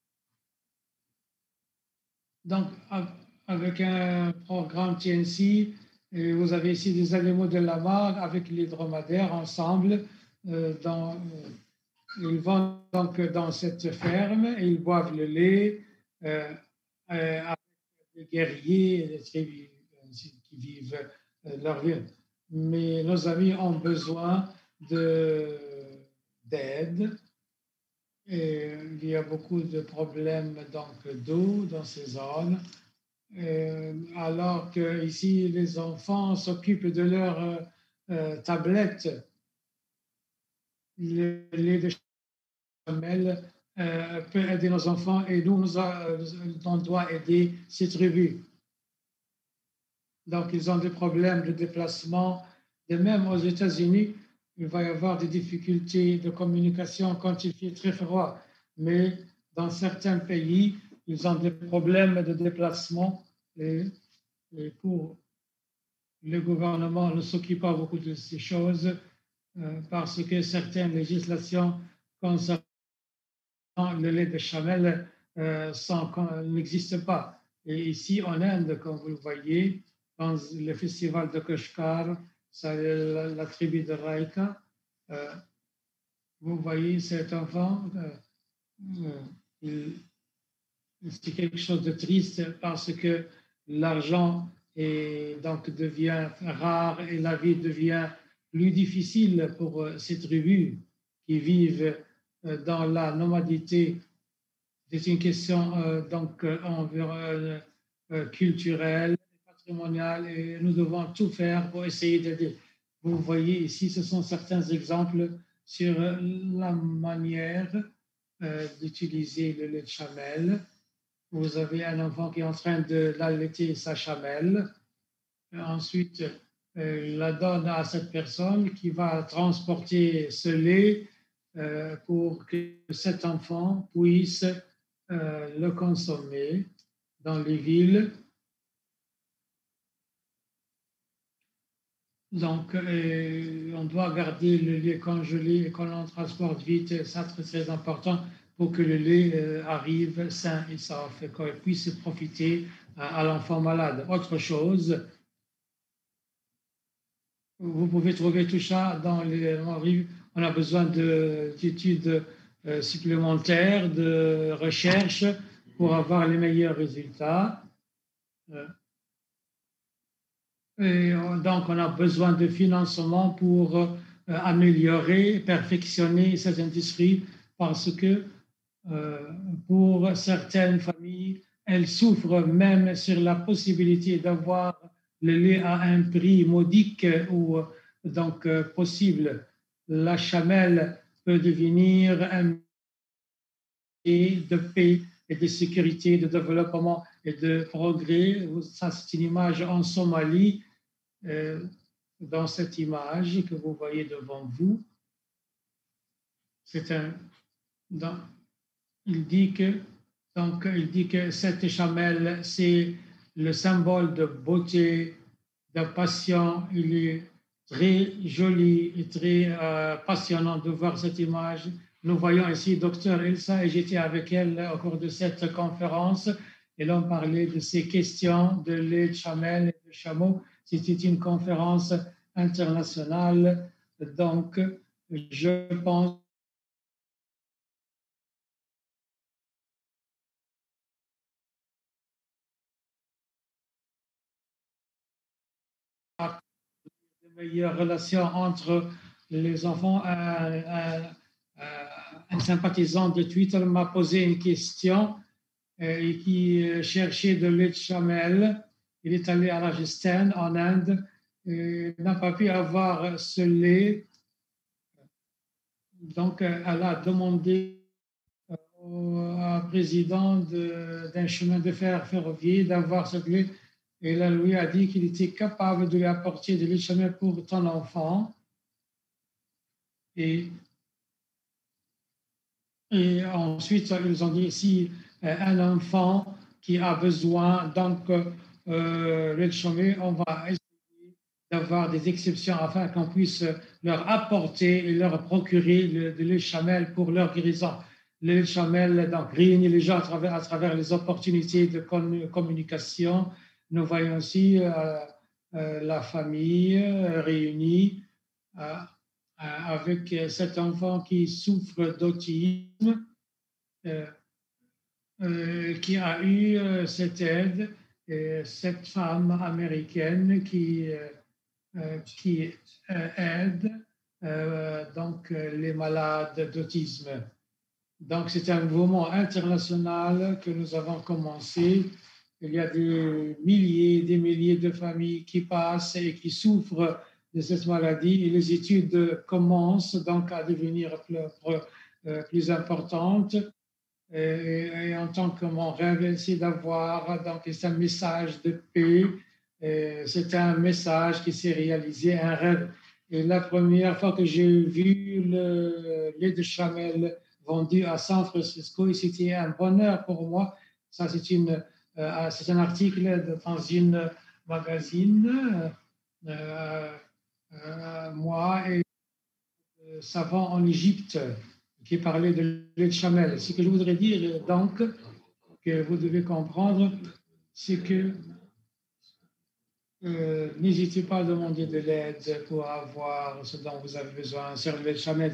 donc avec un programme T N C, et vous avez ici des animaux de la mare avec les dromadaires ensemble. Euh, dans, ils vont donc dans cette ferme et ils boivent le lait euh, euh, avec les guerriers et les tribus qui vivent euh, leur vie. Mais nos amis ont besoin de, d'aide. Et il y a beaucoup de problèmes donc, d'eau dans ces zones. Euh, alors qu'ici, les enfants s'occupent de leur euh, tablette. Le lait de chamelle euh, peut aider nos enfants et nous, nous a, on doit aider ces tribus. Donc, ils ont des problèmes de déplacement. De même, aux États-Unis, il va y avoir des difficultés de communication quand il fait très froid. Mais dans certains pays, ils ont des problèmes de déplacement. Et, et pour le gouvernement ne s'occupe pas beaucoup de ces choses euh, parce que certaines législations concernant le lait de chamelle euh, n'existent pas. Et ici, en Inde, comme vous le voyez, dans le festival de Kashgar, c'est la, la tribu de Raika. Euh, vous voyez cet enfant, euh, euh, c'est quelque chose de triste parce que l'argent est, donc, devient rare et la vie devient plus difficile pour ces tribus qui vivent dans la nomadité. C'est une question euh, donc environ, euh, culturelle, patrimoniale, et nous devons tout faire pour essayer d'aider. Vous voyez ici, ce sont certains exemples sur la manière euh, d'utiliser le lait de chamelle. Vous avez un enfant qui est en train d'allaiter sa chamelle. Ensuite, euh, la donne à cette personne qui va transporter ce lait euh, pour que cet enfant puisse euh, le consommer dans les villes. Donc, euh, on doit garder le lait congelé et qu'on en transporte vite. Ça, c'est très important pour que le lait euh, arrive sain et sauf et qu'on puisse profiter à, à l'enfant malade. Autre chose, vous pouvez trouver tout ça dans les livres. On a besoin d'études euh, supplémentaires, de recherche pour avoir les meilleurs résultats. Euh, Et donc, on a besoin de financement pour euh, améliorer, perfectionner cette industrie parce que euh, pour certaines familles, elles souffrent même sur la possibilité d'avoir le lait à un prix modique ou donc euh, possible. La chamelle peut devenir un moyen de paix et de sécurité, de développement et de progrès. Ça, c'est une image en Somalie. Euh, dans cette image que vous voyez devant vous, c'est un, dans, il dit que donc il dit que cette chamelle c'est le symbole de beauté, de passion. Il est très joli et très euh, passionnant de voir cette image. Nous voyons ici docteur Elsa et j'étais avec elle au cours de cette conférence et l'on parlait de ces questions de lait de chamelle et de chameau. C'était une conférence internationale, donc je pense de meilleures relations entre les enfants. Un, un, un sympathisant de Twitter m'a posé une question et qui cherchait de lait de chamelle. Il est allé à Rajasthan, en Inde, et n'a pas pu avoir ce lait. Donc, elle a demandé au président d'un chemin de fer ferroviaire d'avoir ce lait. Et là, lui a dit qu'il était capable de lui apporter de l'échamel pour ton enfant. Et, et ensuite, ils ont dit, si euh, un enfant qui a besoin, donc, euh, l'échamel, on va essayer d'avoir des exceptions afin qu'on puisse leur apporter et leur procurer le, de l'échamel pour leur guérison. L'échamel, donc, réunit les gens à travers, à travers les opportunités de communication. Nous voyons aussi euh, euh, la famille euh, réunie euh, avec cet enfant qui souffre d'autisme, euh, euh, qui a eu euh, cette aide, et cette femme américaine qui, euh, qui euh, aide euh, donc, les malades d'autisme. Donc, c'est un mouvement international que nous avons commencé. Il y a des milliers, des milliers de familles qui passent et qui souffrent de cette maladie. Et les études commencent donc à devenir plus, plus importantes. Et, et en tant que mon rêve, c'est d'avoir donc c'est un message de paix. C'est un message qui s'est réalisé, un rêve. Et la première fois que j'ai vu le lait de chamel vendu à San Francisco, c'était un bonheur pour moi. Ça, c'est une, euh, c'est un article dans une magazine. Euh, euh, moi et euh, savant en Égypte qui parlait de lait de chamel. Ce que je voudrais dire, donc, que vous devez comprendre, c'est que euh, n'hésitez pas à demander de l'aide pour avoir ce dont vous avez besoin sur le lait de chamel.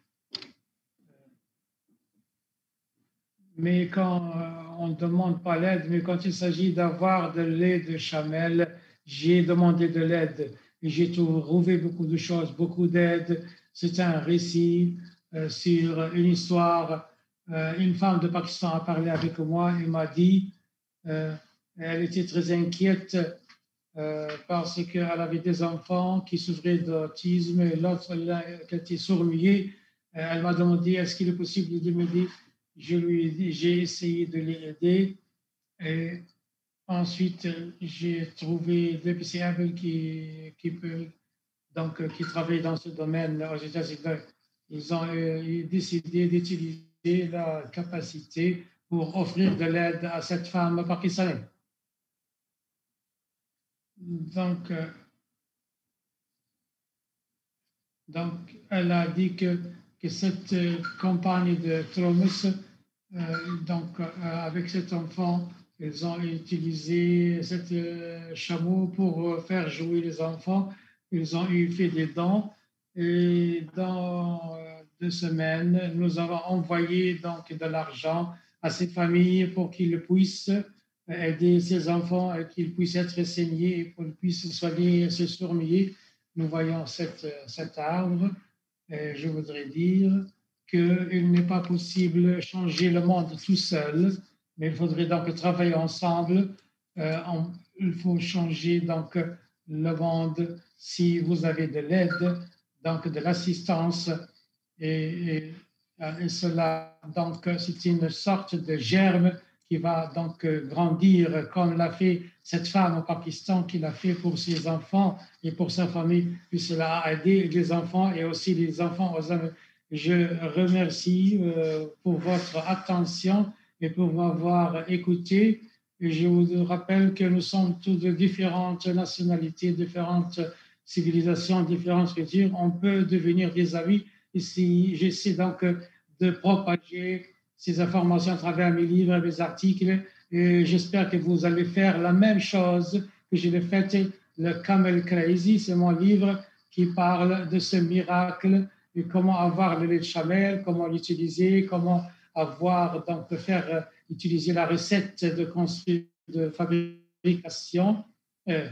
Mais quand euh, on ne demande pas l'aide, mais quand il s'agit d'avoir de lait de chamel, j'ai demandé de l'aide et j'ai trouvé beaucoup de choses, beaucoup d'aide. C'est un récit euh, sur une histoire. Euh, une femme de Pakistan a parlé avec moi et m'a dit euh, elle était très inquiète euh, parce qu'elle avait des enfants qui souffraient d'autisme et l'autre qui était sourd-muet. Euh, elle m'a demandé est-ce qu'il est possible de m'aider. Je lui ai dit, j'ai essayé de l'aider. Et ensuite, j'ai trouvé deux P C Apple qui, qui, peut, donc, qui travaillent dans ce domaine aux États-Unis. Ils ont euh, décidé d'utiliser la capacité pour offrir de l'aide à cette femme pakistanaise. Donc, euh, donc, elle a dit que, que cette euh, campagne de Tromus, euh, donc, euh, avec cet enfant, ils ont utilisé ce euh, chameau pour faire jouer les enfants. Ils ont eu fait des dons. Et dans euh, deux semaines, nous avons envoyé donc de l'argent à ces familles pour qu'ils puissent aider ces enfants et qu'ils puissent être saignés et qu'ils puissent soigner ce sourd-muet. Nous voyons cette, cet arbre. Et je voudrais dire qu'il n'est pas possible de changer le monde tout seul, mais il faudrait donc travailler ensemble. Euh, on, il faut changer donc le monde si vous avez de l'aide, donc de l'assistance, et, et, et cela, donc, c'est une sorte de germe qui va donc grandir comme l'a fait cette femme au Pakistan, qui l'a fait pour ses enfants et pour sa famille, puis cela a aidé les enfants et aussi les enfants aux hommes. Je remercie euh, pour votre attention et pour m'avoir écouté. Et je vous rappelle que nous sommes tous de différentes nationalités, différentes civilisations, différentes cultures. On peut devenir des amis. Ici, j'essaie donc de propager ces informations à travers mes livres et mes articles. Et j'espère que vous allez faire la même chose que je l'ai fait. Le Camel Crazy, c'est mon livre qui parle de ce miracle et comment avoir le lait de chamel, comment l'utiliser, comment avoir, donc, faire utiliser la recette de construire, de fabrication. Euh,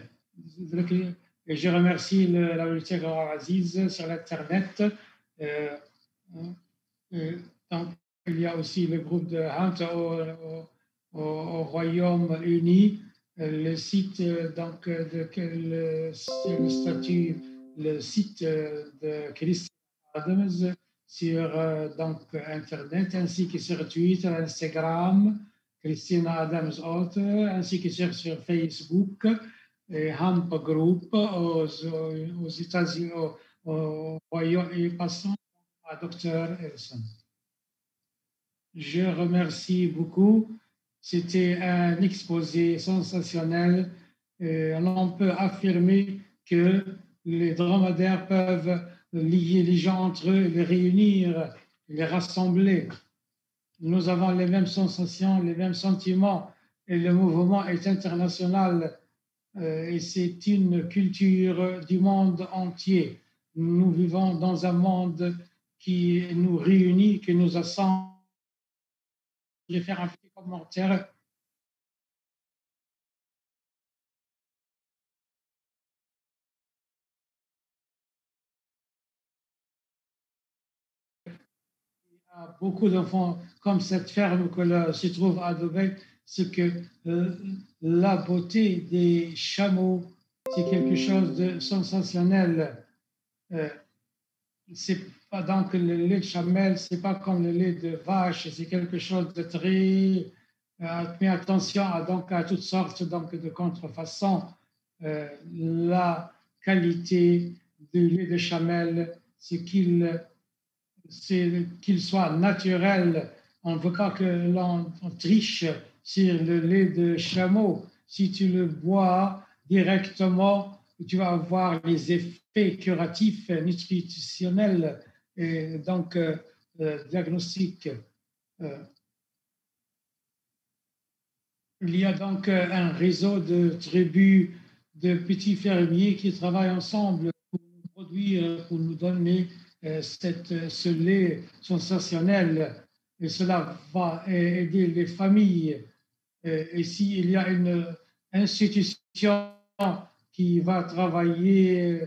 et je remercie le, la bibliothèque Aziz sur l'Internet. Euh, euh, donc, il y a aussi le groupe de Hunt au, au, au Royaume-Uni. Le site, donc, de, le, le statut, le site de Christian Adams sur donc, Internet, ainsi que sur Twitter, Instagram. Christina Adams Author, ainsi que sur, sur Facebook et Hamp Group aux, aux États-Unis, au, au Royaume, et passons à Docteur Elson. Je remercie beaucoup. C'était un exposé sensationnel. Et on peut affirmer que les dromadaires peuvent lier les gens entre eux, les réunir, les rassembler. Nous avons les mêmes sensations, les mêmes sentiments, et le mouvement est international euh, et c'est une culture du monde entier. Nous vivons dans un monde qui nous réunit, qui nous assemble. Je vais faire un petit commentaire. Beaucoup d'enfants, comme cette ferme que là, se trouve à Dubaï, c'est que euh, la beauté des chameaux, c'est quelque chose de sensationnel. Euh, c'est pas donc le lait de chamelle, c'est pas comme le lait de vache, c'est quelque chose de très. Euh, mais attention à, donc, à toutes sortes donc, de contrefaçons. Euh, la qualité du lait de chamelle, c'est qu'il c'est qu'il soit naturel. On ne veut pas que l'on triche sur le lait de chameau. Si tu le bois directement, tu vas avoir les effets curatifs, nutritionnels et donc euh, euh, diagnostiques. Euh, il y a donc un réseau de tribus de petits fermiers qui travaillent ensemble pour nous produire, pour nous donner cette, ce lait sensationnel, et cela va aider les familles. Et s'il y a une institution qui va travailler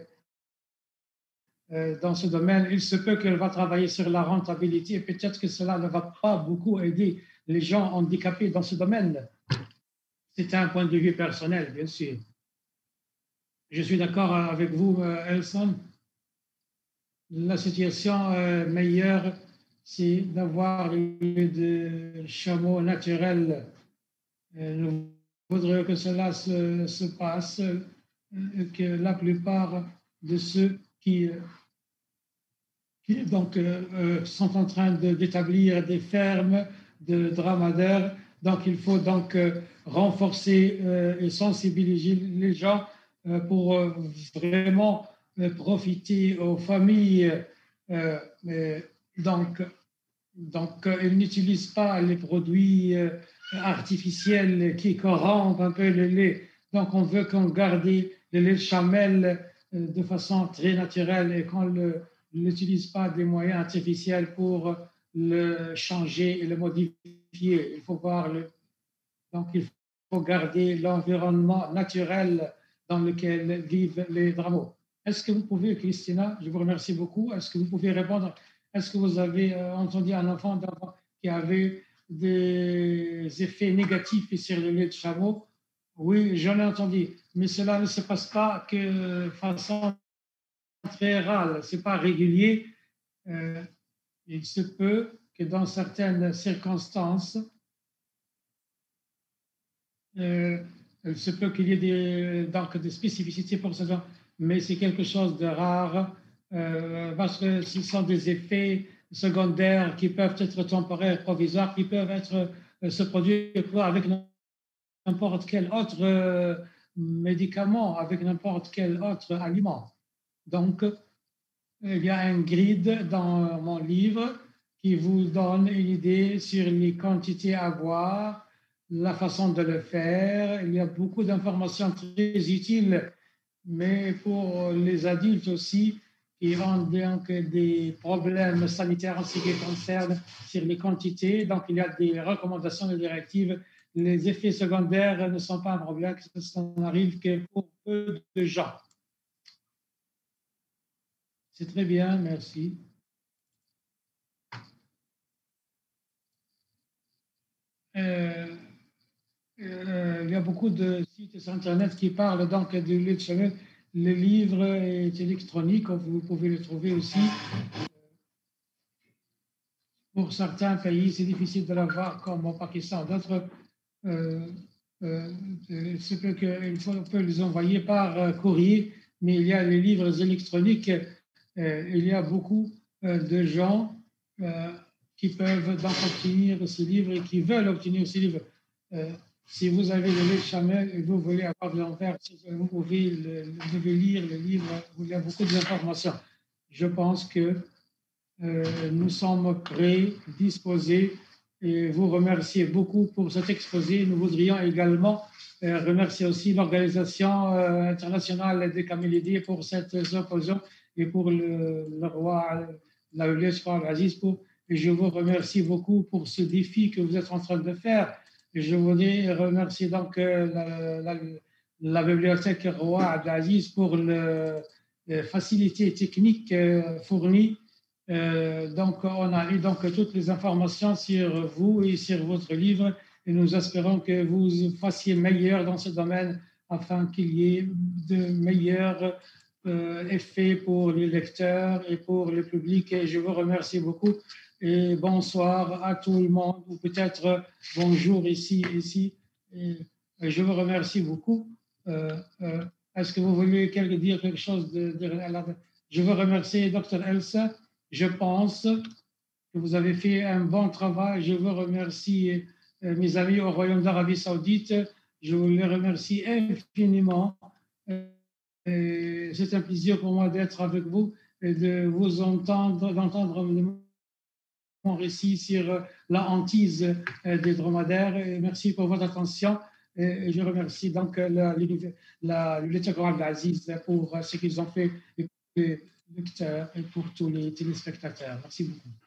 dans ce domaine, il se peut qu'elle va travailler sur la rentabilité et peut-être que cela ne va pas beaucoup aider les gens handicapés dans ce domaine. C'est un point de vue personnel, bien sûr. Je suis d'accord avec vous, Elson. La situation euh, meilleure, c'est d'avoir des chameaux naturels. Euh, nous voudrions que cela se, se passe, euh, que la plupart de ceux qui, qui donc, euh, sont en train de, d'établir des fermes de dromadaires, donc il faut donc euh, renforcer euh, et sensibiliser les gens euh, pour euh, vraiment profiter aux familles. Euh, donc, donc, ils n'utilisent pas les produits euh, artificiels qui corrompent un peu le lait. Donc, on veut qu'on garde le lait de chamelle euh, de façon très naturelle et qu'on ne n'utilise pas des moyens artificiels pour le changer et le modifier. Il faut voir le. Donc, il faut garder l'environnement naturel dans lequel vivent les drameaux. Est-ce que vous pouvez, Christina, je vous remercie beaucoup, est-ce que vous pouvez répondre, est-ce que vous avez entendu un enfant qui avait des effets négatifs sur le lait de chameau? Oui, j'en ai entendu, mais cela ne se passe pas que de façon très rare, ce n'est pas régulier. Euh, il se peut que dans certaines circonstances, euh, il se peut qu'il y ait des, donc des spécificités pour ce genre, mais c'est quelque chose de rare euh, parce que ce sont des effets secondaires qui peuvent être temporaires, provisoires, qui peuvent être, euh, se produire avec n'importe quel autre euh, médicament, avec n'importe quel autre aliment. Donc, il y a un grid dans mon livre qui vous donne une idée sur les quantités à boire, la façon de le faire. Il y a beaucoup d'informations très utiles, mais pour les adultes aussi, qui ont donc des problèmes sanitaires en ce qui concerne sur les quantités. Donc, il y a des recommandations de directives. Les effets secondaires ne sont pas un problème, ça n'arrive que pour peu de gens. C'est très bien, merci. Euh, euh, il y a beaucoup de sites internet qui parlent donc du lait de chamelle. Le livre est électronique, vous pouvez le trouver aussi. Pour certains pays, c'est difficile de l'avoir, comme au Pakistan. D'autres euh, euh, ce que, que, il faut, on peut les envoyer par euh, courrier, mais il y a les livres électroniques. Euh, il y a beaucoup euh, de gens euh, qui peuvent donc obtenir ces livres et qui veulent obtenir ces livres. Euh, si vous avez le Lait Chamel et vous voulez avoir de l'envers, vous pouvez, le, vous devez lire le livre où il y a beaucoup d'informations. Je pense que euh, nous sommes prêts, disposés, et vous remercier beaucoup pour cet exposé. Nous voudrions également euh, remercier aussi l'Organisation euh, internationale des Camélidiers pour cette symposium et pour le, le roi, la Aziz. Pour, et je vous remercie beaucoup pour ce défi que vous êtes en train de faire. Et je voudrais remercier donc euh, la, la, la bibliothèque roi Abdelaziz pour le, les facilités techniques euh, fournies. Euh, donc, on a eu donc toutes les informations sur vous et sur votre livre et nous espérons que vous fassiez meilleur dans ce domaine afin qu'il y ait de meilleurs euh, effets pour les lecteurs et pour le public. Et je vous remercie beaucoup et bonsoir à tout le monde ou peut-être bonjour ici, ici. Et je vous remercie beaucoup. Euh, euh, Est-ce que vous voulez dire quelque chose de, de, de Je veux remercier Docteur Elsa. Je pense que vous avez fait un bon travail. Je vous remercie, euh, mes amis au Royaume d'Arabie Saoudite. Je vous les remercie infiniment. Euh, C'est un plaisir pour moi d'être avec vous et de vous entendre, d'entendre mon récit sur la hantise des dromadaires. Et merci pour votre attention. Et je remercie donc la, la, bibliothèque Abdelaziz pour ce qu'ils ont fait et pour les lecteurs et pour tous les téléspectateurs. Merci beaucoup.